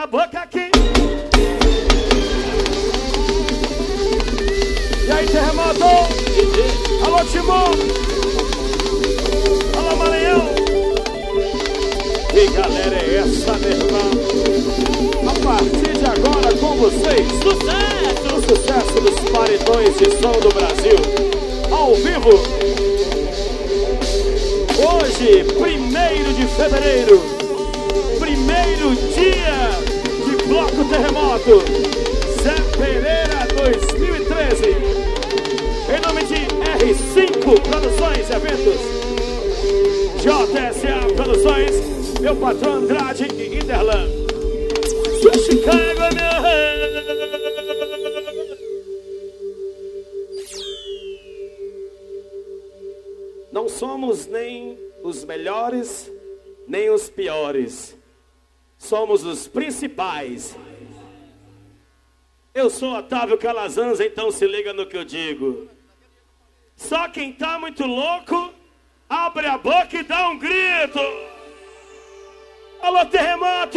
na boca aqui. E aí, terremoto? Alô, Timão? Alô, Maranhão? Que galera é essa, meu irmão? A partir de agora com vocês, sucesso! O sucesso dos paredões de som do Brasil. Ao vivo. Hoje, 1º de fevereiro, primeiro dia de Bloco Terremoto, Zé Pereira 2013. Em nome de R5 Produções e Eventos, JSA Produções, meu patrão Andrade e Interlan. Chicago, meu rei. Não somos nem os melhores, nem os piores. Somos os principais. Eu sou Otávio Calazans, então se liga no que eu digo. Só quem tá muito louco, abre a boca e dá um grito. Alô, terremoto!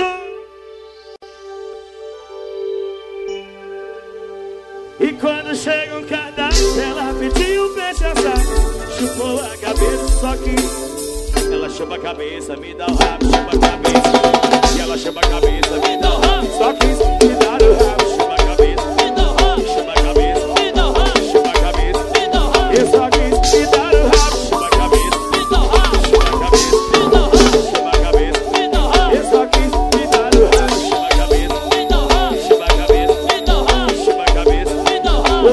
E quando chega um cadastro, ela pediu peixe assado. Chupou a cabeça, só que ela chupa a cabeça, me dá o rabo, chupa a cabeça. E ela chupa a cabeça, me dá o rabo, só que me dá o rabo, chupa a cabeça, me dá o rabo, chupa a cabeça, me dá o rabo, chupa a cabeça, me dá o rabo. E só que me dá o rabo, chupa a cabeça, me dá o rabo, chupa a cabeça, me dá o rabo, chupa a cabeça, me dá o rabo. E só que me dá o rabo, chupa a cabeça, me dá o rabo, chupa a cabeça, me dá o rabo, chupa a cabeça, me dá o rabo.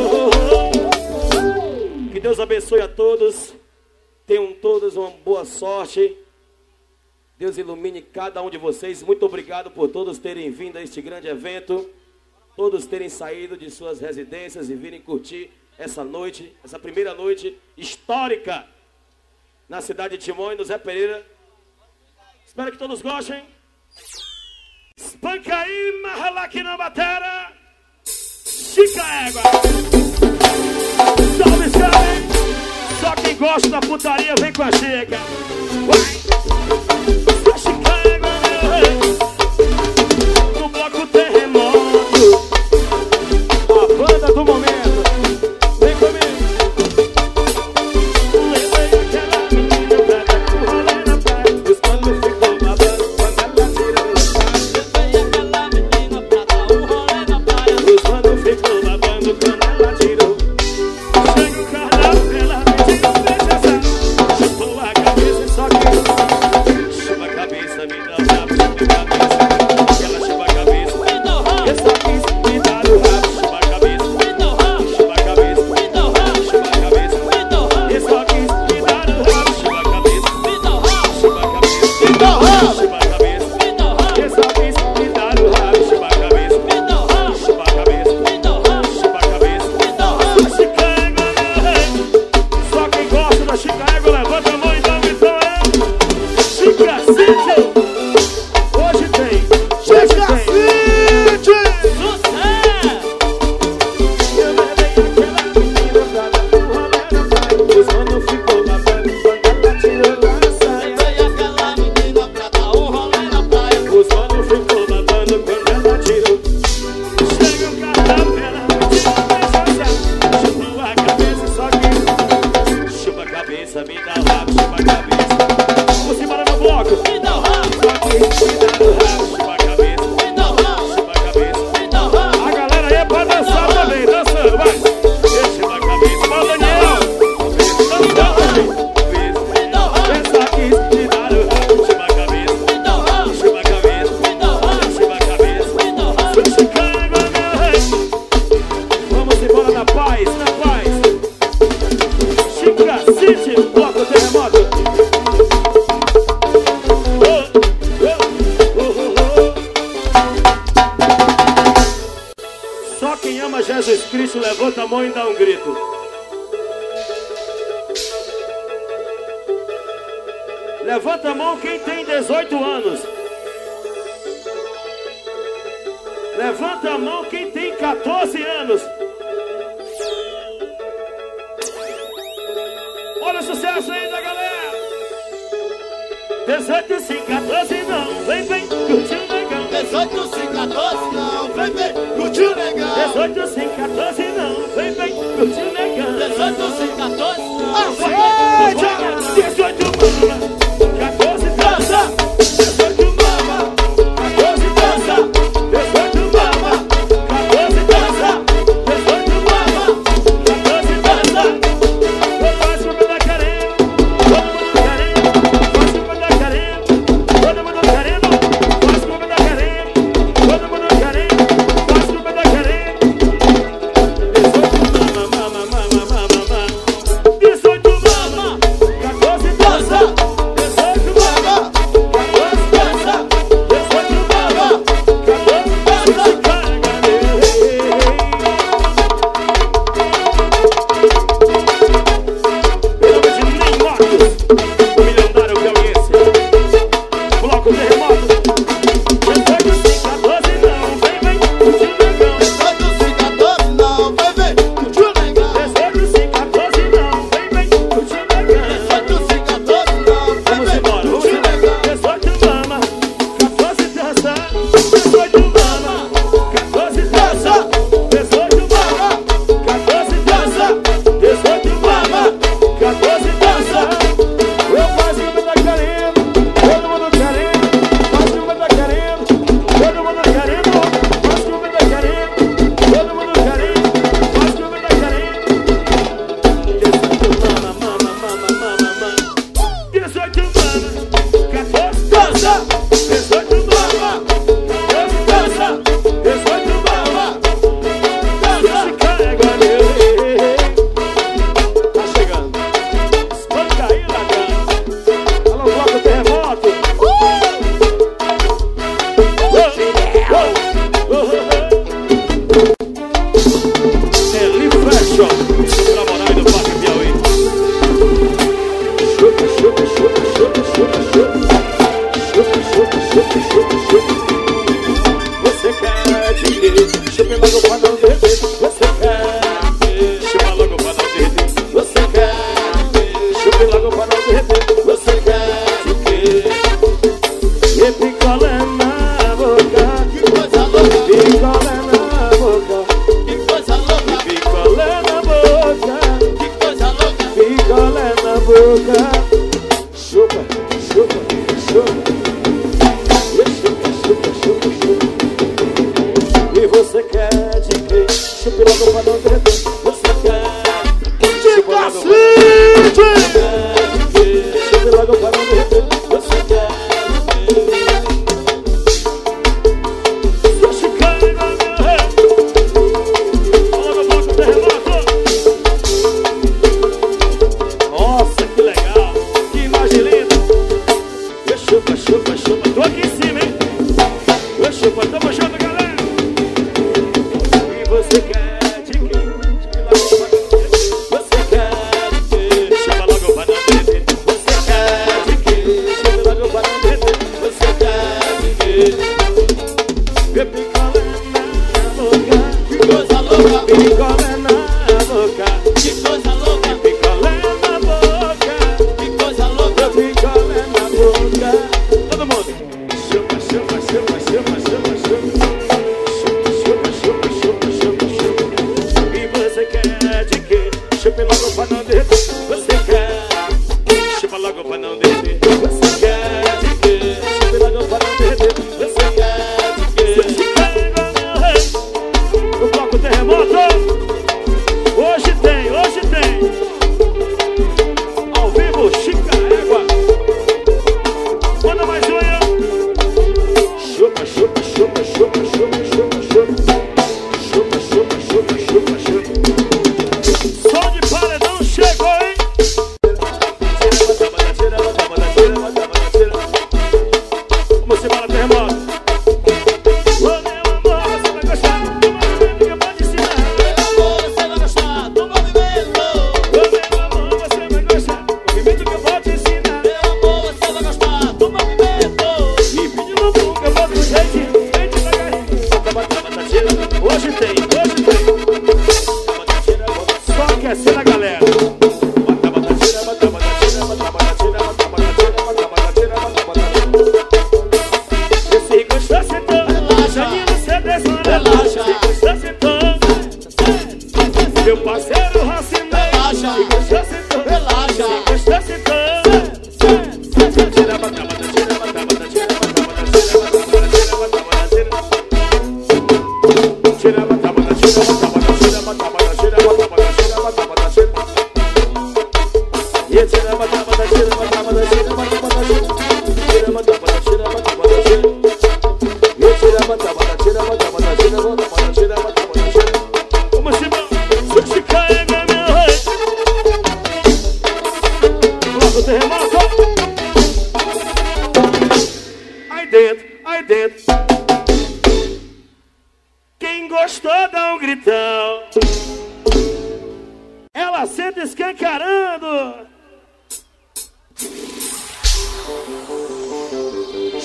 Que Deus abençoe a todos. Tenham todos uma boa sorte. Deus ilumine cada um de vocês. Muito obrigado por todos terem vindo a este grande evento. Todos terem saído de suas residências e virem curtir essa noite, essa primeira noite histórica na cidade de Timóteo, no Zé Pereira. Espero que todos gostem. Espanca aí, marra aqui na batera. Chica égua. Salve, salve. Só quem gosta da putaria vem com a Chica. Vai! Chica égua, meu rei. No bloco terremoto, a banda do momento. Vem comigo. Levei aquela menina pra dar um rolê na praia. Os panos ficou babando quando ela tirou na praia. Levei aquela menina pra dar um rolê na praia. Os panos ficou babando quando ela tirou. Chega o carnal, ela pediu peixe assado. Chupou a cabeça e só que chupa a cabeça, me dá o rabo, chupa a cabeça. E ela chupa a cabeça, me dá o rabo. Eu só quis me dar o rabo, chupa a cabeça, me dá o rabo, chupa a cabeça, me dá o rabo, chupa a cabeça, me dá o rabo. Eu só quis me dar o rabo, chupa a cabeça, me dá o rabo, chupa a cabeça, me dá o rabo, chupa a cabeça, me dá o rabo. Eu só quis me dar o rabo, chupa a cabeça, me dá o rabo, chupa a cabeça, me dá o rabo, chupa a cabeça, me dá o rabo. Chicago, meu rei. Só quem gosta da Chicago, levanta a mão e dá um gritão, é? Chica City! Hoje tem! Chica City! Sucesso! Eu levei aquela menina pra dar um rolê na praia. Os manos ficou babando quando ela tirou a saia. Levei aquela menina pra dar um rolê na praia. Os manos ficou babando quando ela tirou. Chega o cartão, ela pediu peixe assado. Chupou a cabeça, só que chupa a cabeça, me dá o rabo, chupa a cabeça. Vamos embora no bloco. Me dá o rabo, só que me dá o rabo, chupa a cabeça. Me dá o rabo, chupa a cabeça. Me dá o rabo. A galera aí é pra dançar também, dançando, vai. Chupa a cabeça, vai, Daniel. Dançando também. Me dá o rabo. É só que me dá o rabo, chupa a cabeça. Me dá o rabo, chupa a cabeça. Me dá o rabo, chupa a cabeça. Me dá o rabo. Chicago, meu rei. Vamos embora na paz, na paz. Chica City, bloco terremoto. Só quem ama Jesus Cristo levanta a mão e dá um grito. Levanta a mão quem tem 18 anos. Levanta a mão quem tem 14 anos. Olha o sucesso aí da galera. 18 sim, 14 não. Vem, vem, curte o negão. 18 sim, 14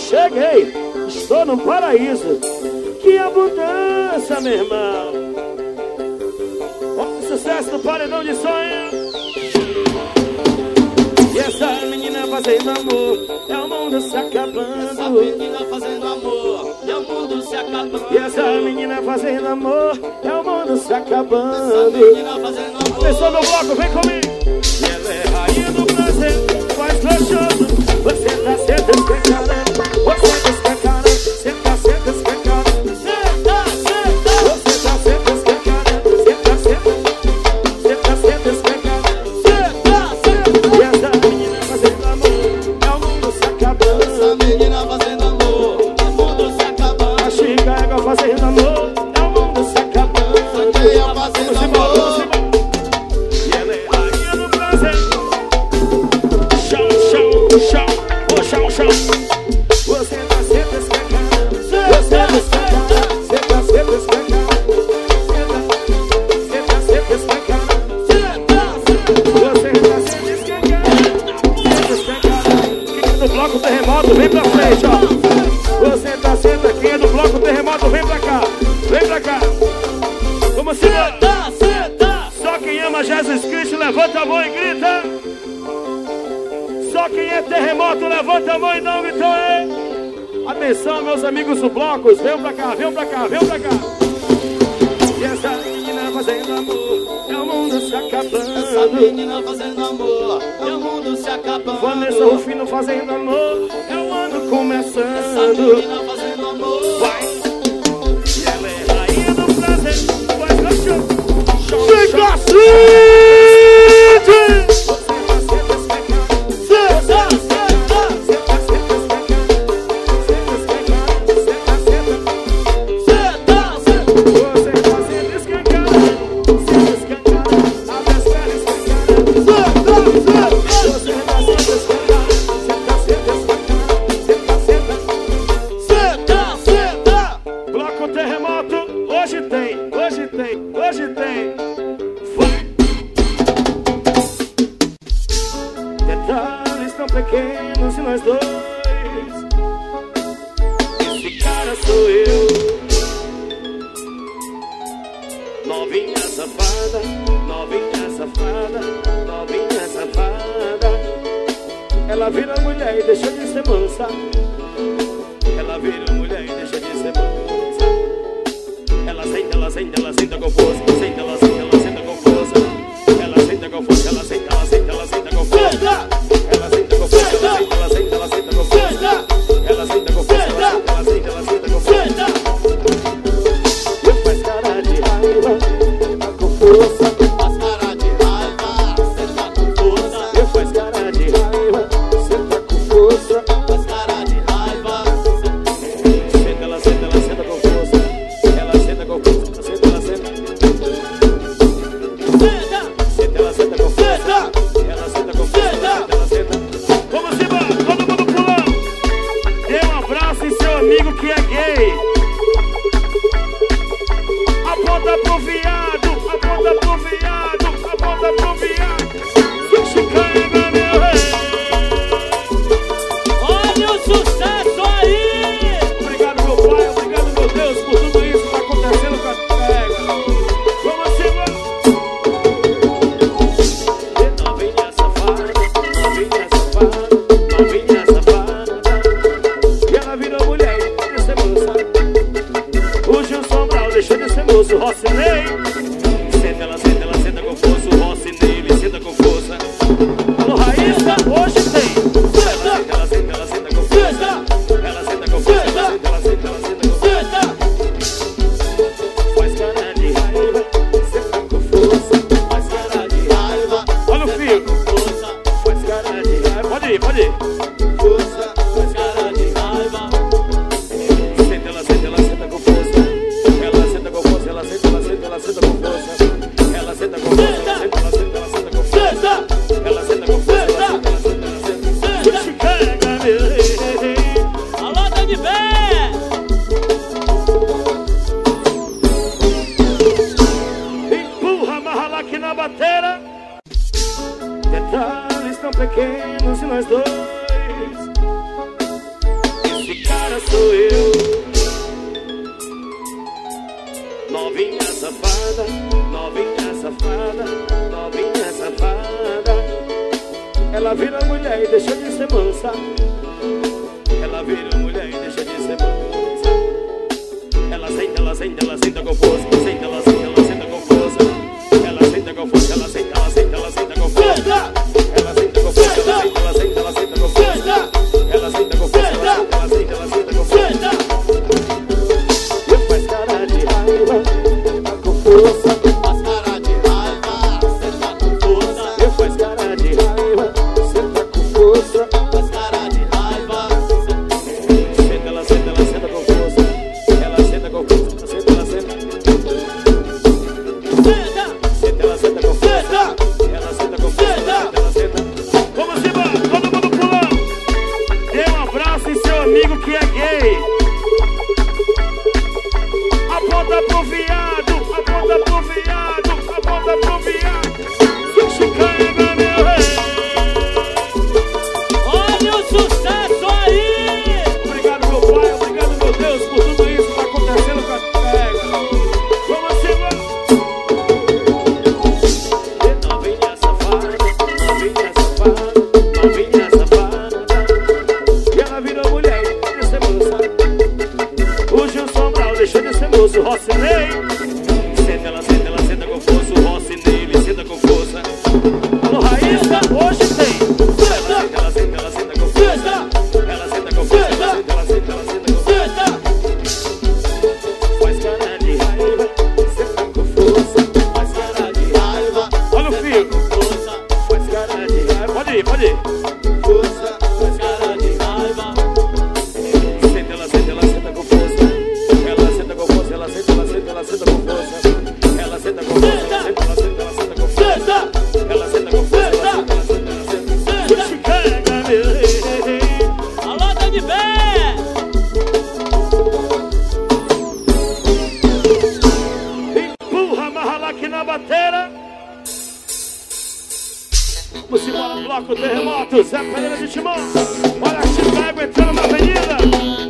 cheguei, estou no paraíso. Que abundância, meu irmão. O sucesso do Paredão de Sonho. E essa menina fazendo amor, é o mundo se acabando. Essa menina fazendo amor, é o mundo se acabando. E essa menina fazendo amor, é o mundo se acabando. Essa menina fazendo amor. Atenção no bloco, vem comigo. E ela é rainha do prazer, faz gostoso. Você tá sendo escancarando, você tá escancarando, você tá sendo escancarando. Você tá sendo escancarando, você tá sendo escancarando. E essa menina fazendo amor, é o mundo se acabando. Essa menina fazendo amor, é o mundo se acabando. A Chicago fazendo amor, é o mundo se acabando. Saqueia fazendo amor. E ela é rainha do prazer. Chão, chão, chão, o chão, chão. Você tá sempre escancarando, você tá escancarando, você tá sempre escancarando. Você tá sempre escancarando, você tá sempre escancarando. Quem é do bloco terremoto, vem pra frente, ó. Você tá sempre aqui, é do bloco terremoto, vem pra cá, vem pra cá. Vamos embora. Só quem ama Jesus Cristo, levanta a mão e grita. Só quem é terremoto, levanta a mão e dá um gritão aí. Atenção, meus amigos do blocos, vem pra cá, vem pra cá, vem pra cá. E essa menina fazendo amor, é o mundo se acabando. Essa menina fazendo amor, é o mundo se acabando. Vanessa Rufino fazendo amor, é o ano Essa começando. menina fazendo amor. Vai. E ela é rainha do prazer, faz gostoso. Fica Bloco terremoto, hoje tem, hoje tem, hoje tem. Vai. Detalhes tão pequenos e nós dois. Esse cara sou eu. Novinha safada, novinha safada, novinha safada. Ela vira mulher e deixa de ser moça. Ela vira mulher e deixa de ser moça. Ela senta com força. Senta, ela senta com força. Ela senta com força, ela senta com força. Ela senta com força, ela senta com força. Ela senta com força, ela senta com força. E faz cara de raiva, tá com força. Faz cara de raiva, cê tá com força. E faz cara de raiva, cê tá com força. Faz cara de raiva. Senta, ela senta com força. Ela senta com força, ela senta. Senta, ela senta com força. Ela senta com força, ela senta. Vamos embora, todo mundo pulando. Dê um abraço em seu amigo que é gay. Aponta pro viado, aponta pro viado, aponta pro viado. Chicago, meu rei. Olha o sucesso aí! Obrigado, meu pai, obrigado, meu Deus, por tudo isso que tá acontecendo com a pega. Vamos embora. Novinha safada, novinha safada, novinha safada. E ela virou mulher e deixou de ser moça. O Gil Sobral deixou de ser moço. Rocinei. Senta, ela senta com força. O Rocinei, ele senta com força. Alô, Raíssa, hoje tem. Ela senta com força. Ela senta com força, ela senta com força. Faz cara de raiva, senta com força. Faz cara de raiva. Olha o fio. Força, Faz cara de raiva. Pode ir, pode ir. força, faz cara de raiva. Senta, ela senta com força. Ela senta com força, ela senta com essa sou eu. Novinha safada, novinha safada, novinha safada. Ela vira mulher e deixa de ser mansa. Ela vira mulher e deixa de ser mansa. Ela senta, ela senta, ela senta com força. Senta, ela senta, ela senta com força. Ela senta com força, ela senta, ela senta, ela senta com força. Ela senta com força, ela senta, ela senta, ela senta com força. Ela senta com força, ela senta, ela senta, ela senta com força. Eu faz cara de raiva, tá com força. Faz cara de raiva, cê tá com força. Eu faz cara de raiva, cê tá com força. Faz cara de raiva, Senta, ela senta, ela senta com força. Ela senta com força, ela senta, ela senta. Senta, ela senta com força. Ela senta com força, ela senta, ela senta. Vamos embora, todo mundo pulando. Dê um abraço em seu amigo que é gay. Aponta pro viado, aponta pro viado, aponta pro viado. Chicago, meu rei. olha o sucesso aí! Obrigado, meu pai, obrigado, meu Deus, por tudo isso que tá acontecendo com a pega. Vamos embora. Novinha safada, novinha safada, novinha safada. E ela virou mulher e deixou de ser moça. O Gil Sobral deixou de ser moço, Rocinei. Senta, ela senta com força. O Rocinei, ele senta com força. Alô, Raíssa, hoje tem. Ela senta com força. Ela senta com força, ela senta, ela senta, ela senta com força. Faz cara de raiva, senta com força. Faz cara de raiva. Olha o fio. Força, Faz cara de raiva. Pode ir, pode ir. força, faz cara de raiva. Senta, ela senta com força. Ela senta com força, ela senta, ela senta, ela senta com força. Ela senta com força, ela senta, ela senta, ela senta com força. Ela senta com força, ela senta, ela senta, ela senta. Chicago, meu rei. Alô, Dani Bé! Empurra, amarra lá aqui na bateira. Vamos embora, bloco terremoto. Zé Pereira de Timão. Olha Chicago entrando na avenida.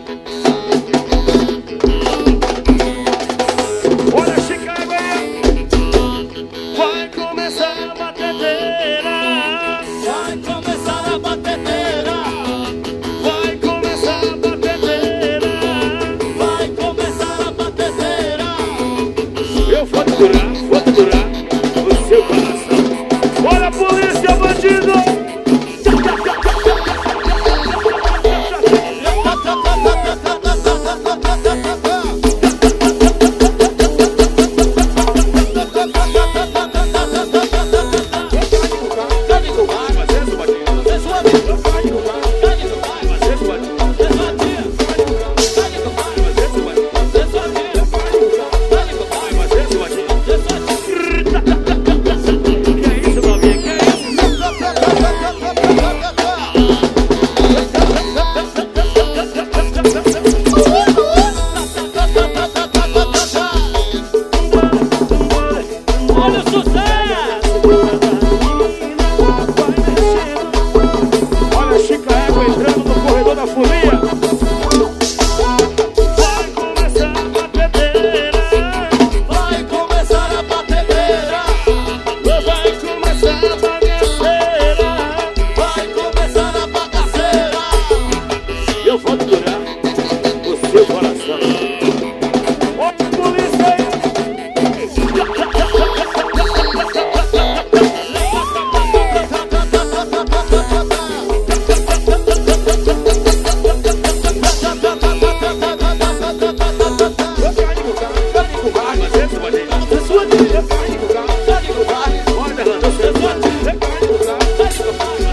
Olha Chicago aí. Vai começar a batedeira. Vai começar a batedeira! Vai começar a batedeira. Vai começar a batedeira! Eu vou durar o seu coração. Olha a polícia, bandido! Olha o sucesso! Olha Chicago entrando no corredor da folia. Vai começar a batedeira. Vai começar a batedeira! Vai começar a bagaceira. Vai começar a bagaceira! Eu vou durar o seu coração. Olha a polícia aí.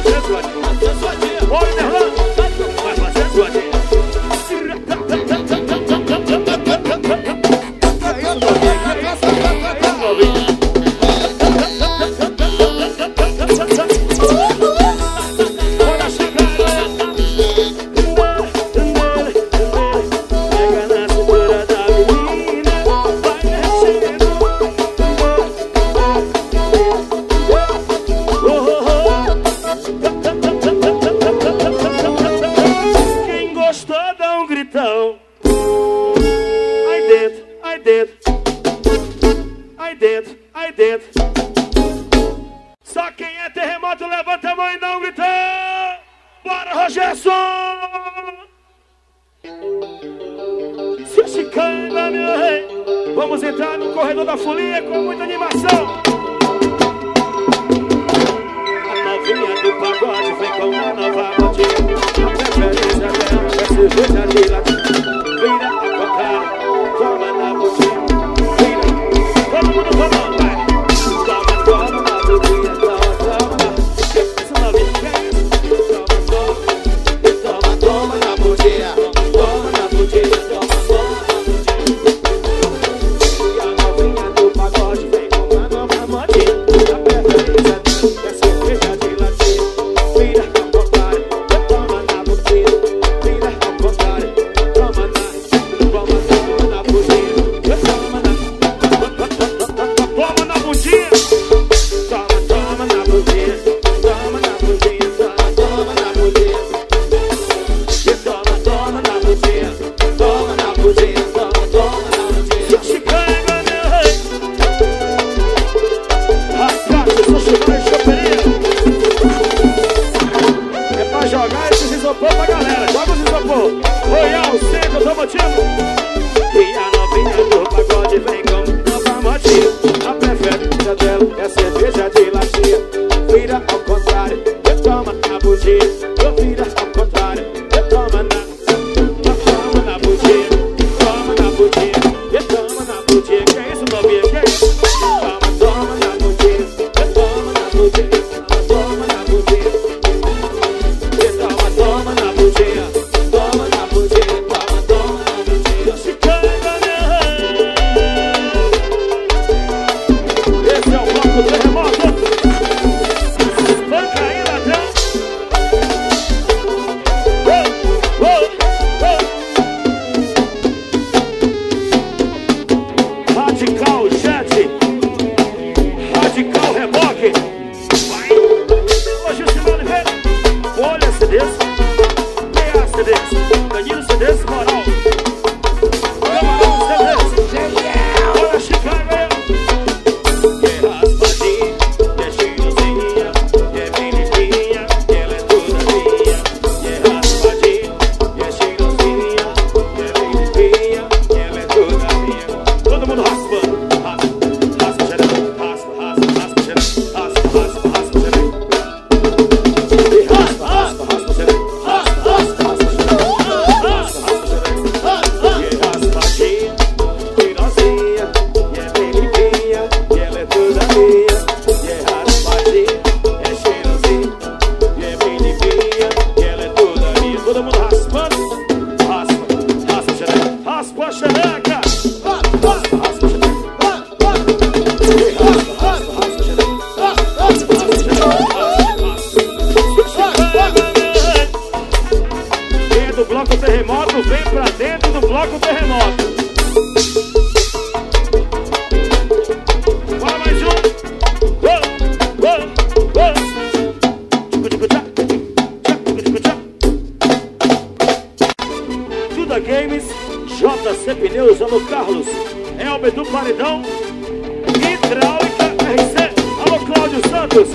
Olha, paredão. Aí dentro, aí dentro. Aí dentro, aí dentro. Só quem é terremoto levanta a mão e não grita. Bora, Rogerson! Se chicana, meu rei. Vamos entrar no corredor da folia com muita animação. A novinha do pagode vem com uma nova modinha. A preferência dela é cerveja de latinha. Vira ao contrário, toma na bundinha. Vira, todo mundo tomando, vai. Toma, toma na bundinha, toma, toma na. Isso não vem bem. Toma, toma, toma na bundinha. Toma na bundinha, toma, toma na bundinha. E a novinha do pagode vem com uma nova modinha. A preferência dela é cerveja de latinha. Vira ao contrário, toma na bundinha. Vira ao contrário, toma na. Toma, toma na bundinha. Toma na. Toma na bundinha. Toma, toma na bundinha. Toma na bundinha. Toma, toma na bundinha. Toma, toma na bundinha. Toma na bundinha. Toma, toma na bundinha. Chicanga, meu rei. Rascate, sou chicanga e choperia. É pra jogar esses isopor pra galera. Joga os isopor. Royal, centro, automotivo. E a novinha do pagode vem com nova motinha. A preferência dela é cerveja de latinha. Vira ao contrário, toma na bundinha. Eu vira ao contrário, toma na. Toma na bundinha, toma na bundinha. Toma na bundinha, que é isso, novinha? Que é isso? Toma, toma na bundinha. Toma na bundinha, toma na bundinha. Toma, toma na bundinha. Toma na bundinha, toma, toma na bundinha. Chicanga, meu rei. Esse é o bloco terremoto. Espanca aí, ladrão. Oh, oh, oh. Radical jet. Radical reboque. Vai. Hoje o Silvio Oliveira. Olha CDs. Meia CDs. Danilo CDs, moral. Camarão CDs. Olha Chicago aí. Que raspadinha, que cheirosinha, que bem limpinha, que ela é toda minha. Que raspadinha, que cheirosinha, que bem limpinha, que ela é toda minha. Todo mundo raspando. Raspa, raspa, xereca. Raspa, raspa, raspa, xereca. Raspa, raspa, raspa, xereca. E raspa, raspa, raspa, xereca. Raspa, raspa, raspa, xereca. Raspa, raspa, xereca. Que raspadinha, cheirosinha, que é bem limpinha, que ela é toda minha. Que raspadinha, é cheirosinha, que é bem limpinha, que ela é toda minha. Todo mundo raspando. Raspa, raspa, xereca. Raspa, xereca. Raspa, raspa, xereca. Quem é do bloco terremoto, vem pra dentro do bloco terremoto. Bora mais um. Duda Games, JC Pneus, alô Carlos, Elber do Paredão, Hidráulica RC, alô Cláudio Santos.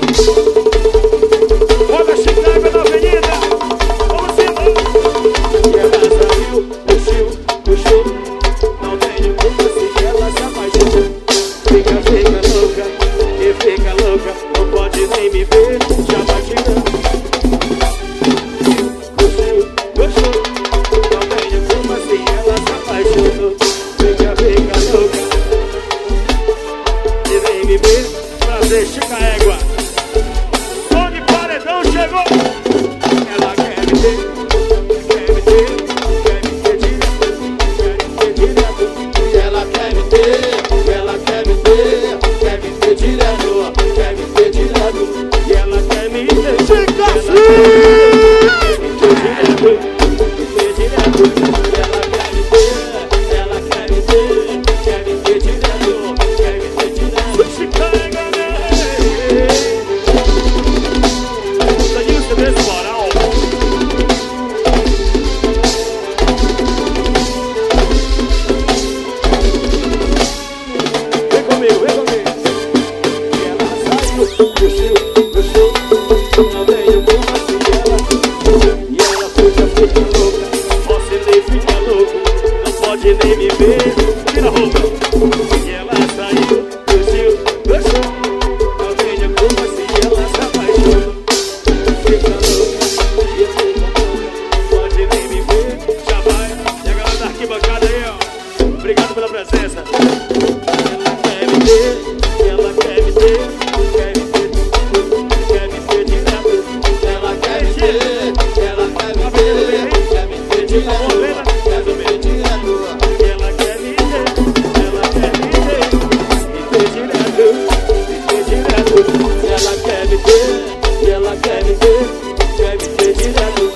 Olha Chicago na avenida. Vamos embora. E ela saiu, puxou, puxou. Não tenho culpa se ela se apaixonou. Fica, fica louca, e fica louca. Não pode nem me ver, já vai chegando. Puxou, puxou. Não tenho culpa se ela se apaixonou. Fica, fica louca, e vem me ver. Prazer, Chica Égua. pode nem me ver. Tira a roupa. E ela saiu, curtiu, gostou. Não tenho culpa se ela se apaixonou. Fica louca, e eu fico louca. Pode nem me ver, já vai. E a galera da arquibancada aí, ó. Obrigado pela presença. Ela quer me ter, ela quer me ter, quer me ter, quer me ter direto. Ela quer me ter, ela quer me ter, quer me ter direto. Quer me ter direto. Ela quer me ter, ela quer me ter, me ter direto, me ter direto. Ela quer me ter, ela quer me ter, quer me ter direto.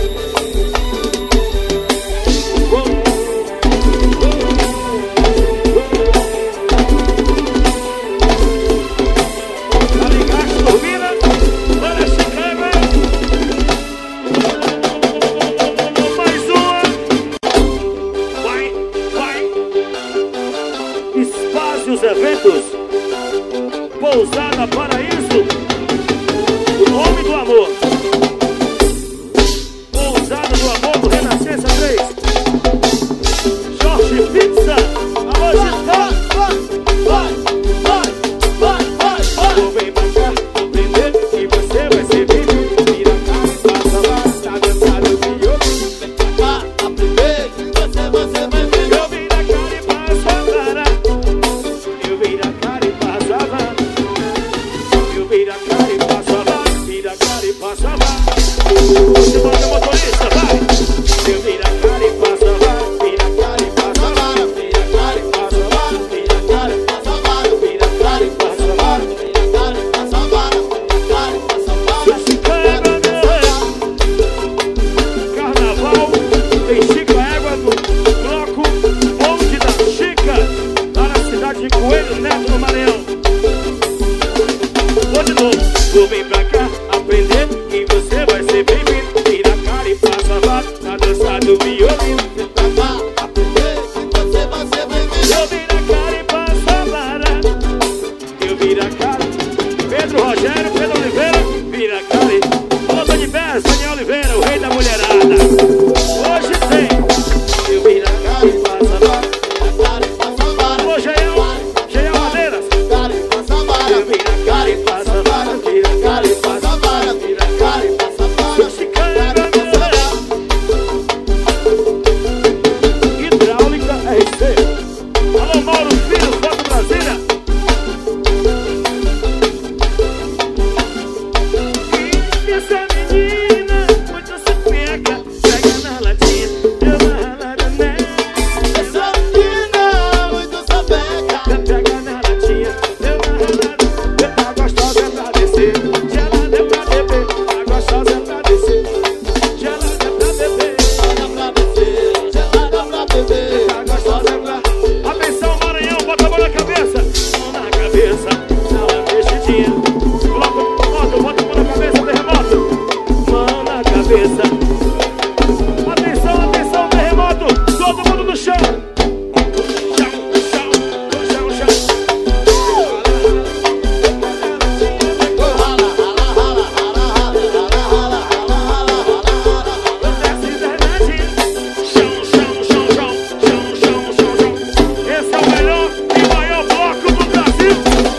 Eventos, Pousada Paraíso, o nome do amor. Pousada do amor do Renascença 3. Jorge Pizza, alô Gitão. Vou bem pra cá, aprender que você vai ser bem. Vira a cara e passa lá, tá dançado que eu vem pra cá, aprender que você vai ser bem. Eu viro a cara e passo a vara. Eu viro a cara e passo a vara. Eu viro a cara e passo a vara. Vira a cara e passo a vara. Você bota motorista, vai. Eu viro a cara e passo a vara. Vira a cara e passo a vara. Vira a cara e passo a vara. Vira a cara e passo a vara. Vira a cara e passo a vara. Vira a cara e passo a vara. Carnaval tem Chico Égua no bloco Ponte da Chica, lá na cidade de Coelho Neto, no Maranhão. Vou de novo. Vou bem pra cá aprender que você vai ser bem-vindo. Vira a cara e passa a vara na dança do violino. Vem pra cá aprender que você vai ser bem-vindo. Eu viro a cara e passo a vara. Eu viro a cara. Pedro Rogério, Pedro Oliveira, vira a cara e... Alô, Tony Pés, Daniel Oliveira, o rei da mulherada. Hoje tem. Eu viro a cara e passo a vara. Vira a cara e passo a vara. Alô, Geião Madeiras. Eu viro a cara e passo a vara. Vira a cara e passo a vara. Vira a cara e passo a vara. Hidráulica RC. Alô, Mauro Filho, Foto Brasília. Essa menina muito se pega, pega na latinha, eu amarrada nela. Essa menina muito se pega, pega na latinha, eu amarrada. A gostosa é pra descer, gelada é pra beber. A gostosa é pra descer, gelada é pra beber. Gelada é pra beber, a gostosa é pra... Atenção Maranhão, bota a mão na cabeça. Mão na cabeça, dá uma mexidinha. Bloco, moto, bota a mão na cabeça, terremoto. Mão na cabeça. Atenção, atenção, terremoto. Todo mundo no chão. Esse é o melhor e maior bloco do Brasil.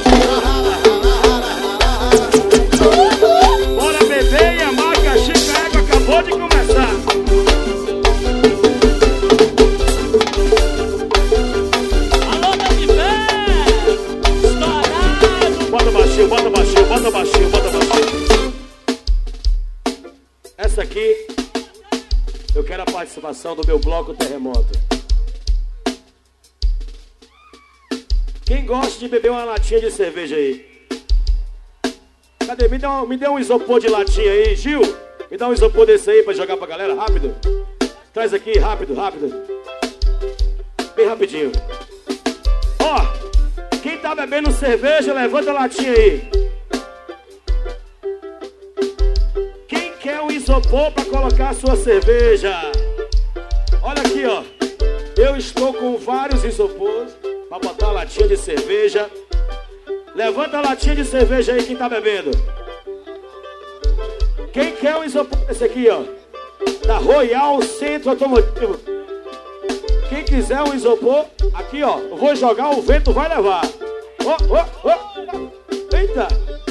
Bora beber e a marca Chica Égua acabou de começar. Alô, meu de pé! Estourado! Bota baixinho, bota baixinho, bota baixinho, bota baixinho. Essa aqui, eu quero a participação do meu bloco Terremoto. Quem gosta de beber uma latinha de cerveja aí? Cadê? Me dê um isopor de latinha aí, Gil. Me dá um isopor desse aí pra jogar pra galera, rápido. Traz aqui, rápido, rápido. Bem rapidinho. Ó, quem tá bebendo cerveja, levanta a latinha aí. Quem quer um isopor pra colocar a sua cerveja? Olha aqui, ó. Eu estou com vários isopores pra botar a latinha de cerveja. Levanta a latinha de cerveja aí, quem tá bebendo. Quem quer um isopor desse aqui, ó? Da Royal Centro Automotivo. Quem quiser um isopor, aqui ó, eu vou jogar, o vento vai levar. Eita!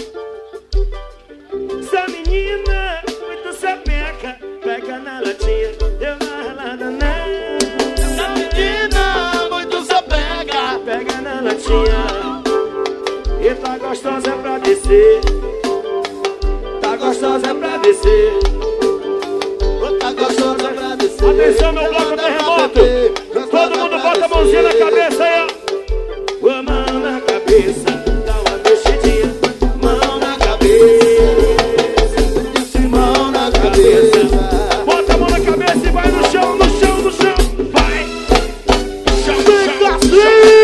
Essa menina muito sapeca, pega na latinha, eu na latinha. Essa menina muito sapeca, pega na latinha. E tá gostosa pra descer. Tá gostosa pra descer. tá gostosa pra descer. Atenção no bloco terremoto. Todo mundo bota a mãozinha na cabeça aí, ó. A mão na cabeça, dá uma mexidinha. Mão na cabeça, mão na cabeça. Bota a mão na cabeça e vai no chão, no chão, no chão. Vai! Chão, chão, chão.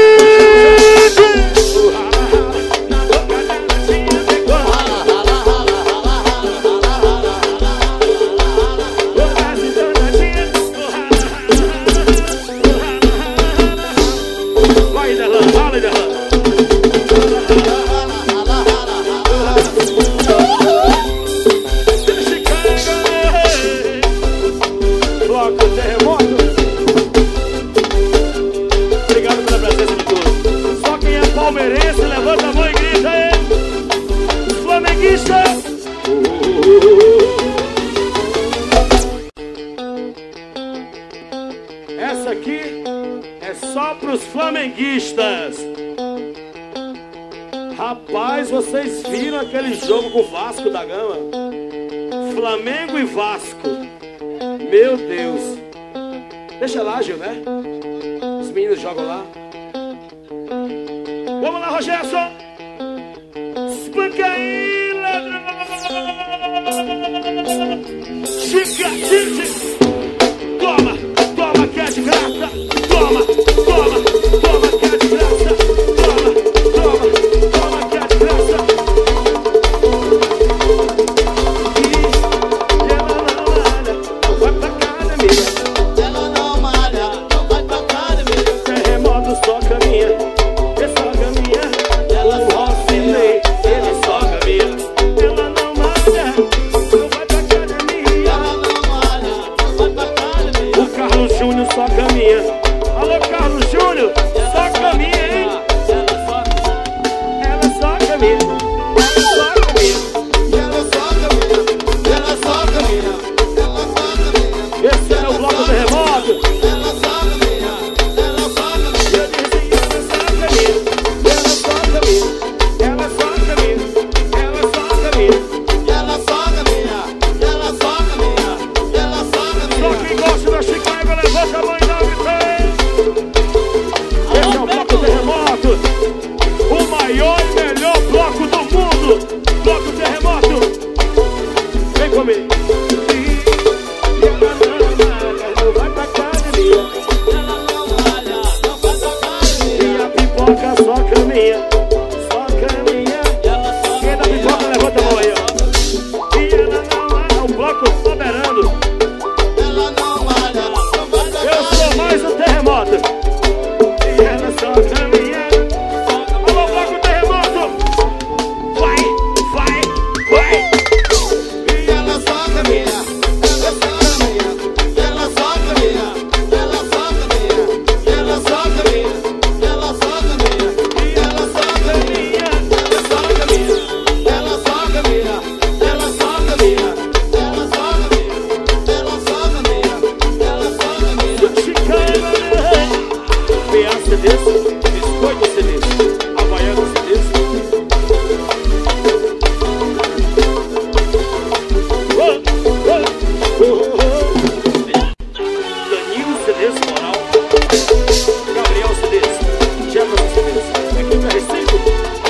Palmeirense, levanta a mão e grita aí. Flamenguista. Essa aqui é só pros flamenguistas. Rapaz, vocês viram aquele jogo com o Vasco da Gama? Flamengo e Vasco. Meu Deus. Deixa lá, Gil, né? Os meninos jogam lá. Vamos lá, Rogerson. Espanca aí, ladrão. Chica, chica. Toma, toma, que é de graça. Toma, toma, toma, que é de graça. Toma, toma, toma, que é de graça. E ela não malha, não vai pra academia. Ela não malha, não vai pra academia. Terremoto só caminha. Só caminha. Alô, Carlos Júnior, só caminha, hein? Ela só caminha. Só caminha. Ela só caminha. Ela só caminha. Ela só caminha. Esse é o bloco terremoto. Ela só caminha. Ela só caminha. Eu disse ela só caminha. Ela só caminha. Ela só caminha. Ela só caminha. Ela só caminha. Ela só caminha. Ela só caminha. Só quem gosta da Chicago, levanta a mão e dá um grito. Esse é o bloco terremoto. O maior e melhor bloco do mundo. Bloco terremoto. Vem comigo. Não vai pra academia. Ela não malha, não vai pra academia. E a pipoca só caminha. Só caminha. Quem da pipoca levanta a mão aí, ó. E ela não malha. O bloco soberano. Ela não malha, não vai pra Eu sou mais um terremoto. E ela só caminha. Alô, bloco terremoto. Vai, vai, vai. E ela só caminha. Ela só caminha. Ela só caminha. Ela só caminha. Ela só caminha. Ela só caminha. E ela só caminha. Ela só caminha. Ela só caminha. Ela só caminha. Ela só caminha. Ela só caminha. Ela só caminha. Chicana. Peaça desse. Biscoito desse. Havaiano desse. Danilo CDs, Moral. Gabriel CDs. Jefferson CDs. Equipe R5.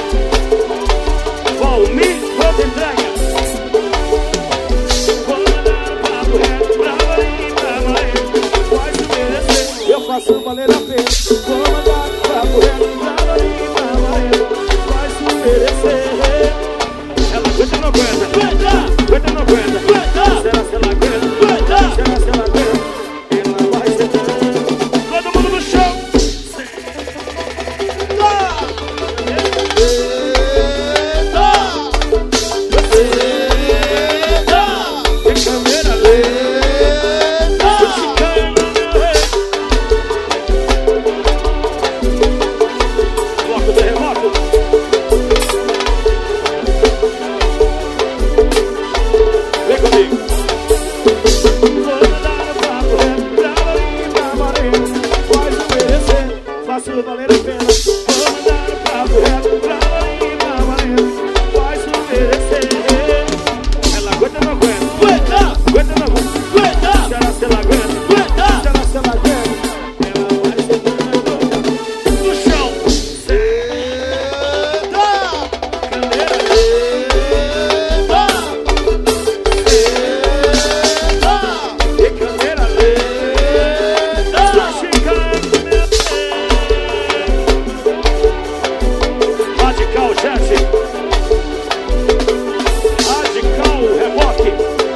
Valmir, quando entrega. Quando dá o papo reto, pra valer, faz merecer. Eu faço valer a pena. Quando dá o papo reto, pra valer, faz merecer. Ela aguenta ou não aguenta? Aguenta ou não aguenta? Será se ela aguenta? Será se ela aguenta? Ela vai sentando. Todo mundo no chão. Tem câmera lenta. tudo valer a pena. Vou mandar o papo reto pra Lorinha Valendo. Faz tu merecer. Ela aguenta ou não aguenta? Aguenta! Aguenta ou não aguenta? Aguenta! Será se ela aguenta? Aguenta! Será se ela aguenta? Ela vai ser dando no chão. Radical Jet, Radical Reboque.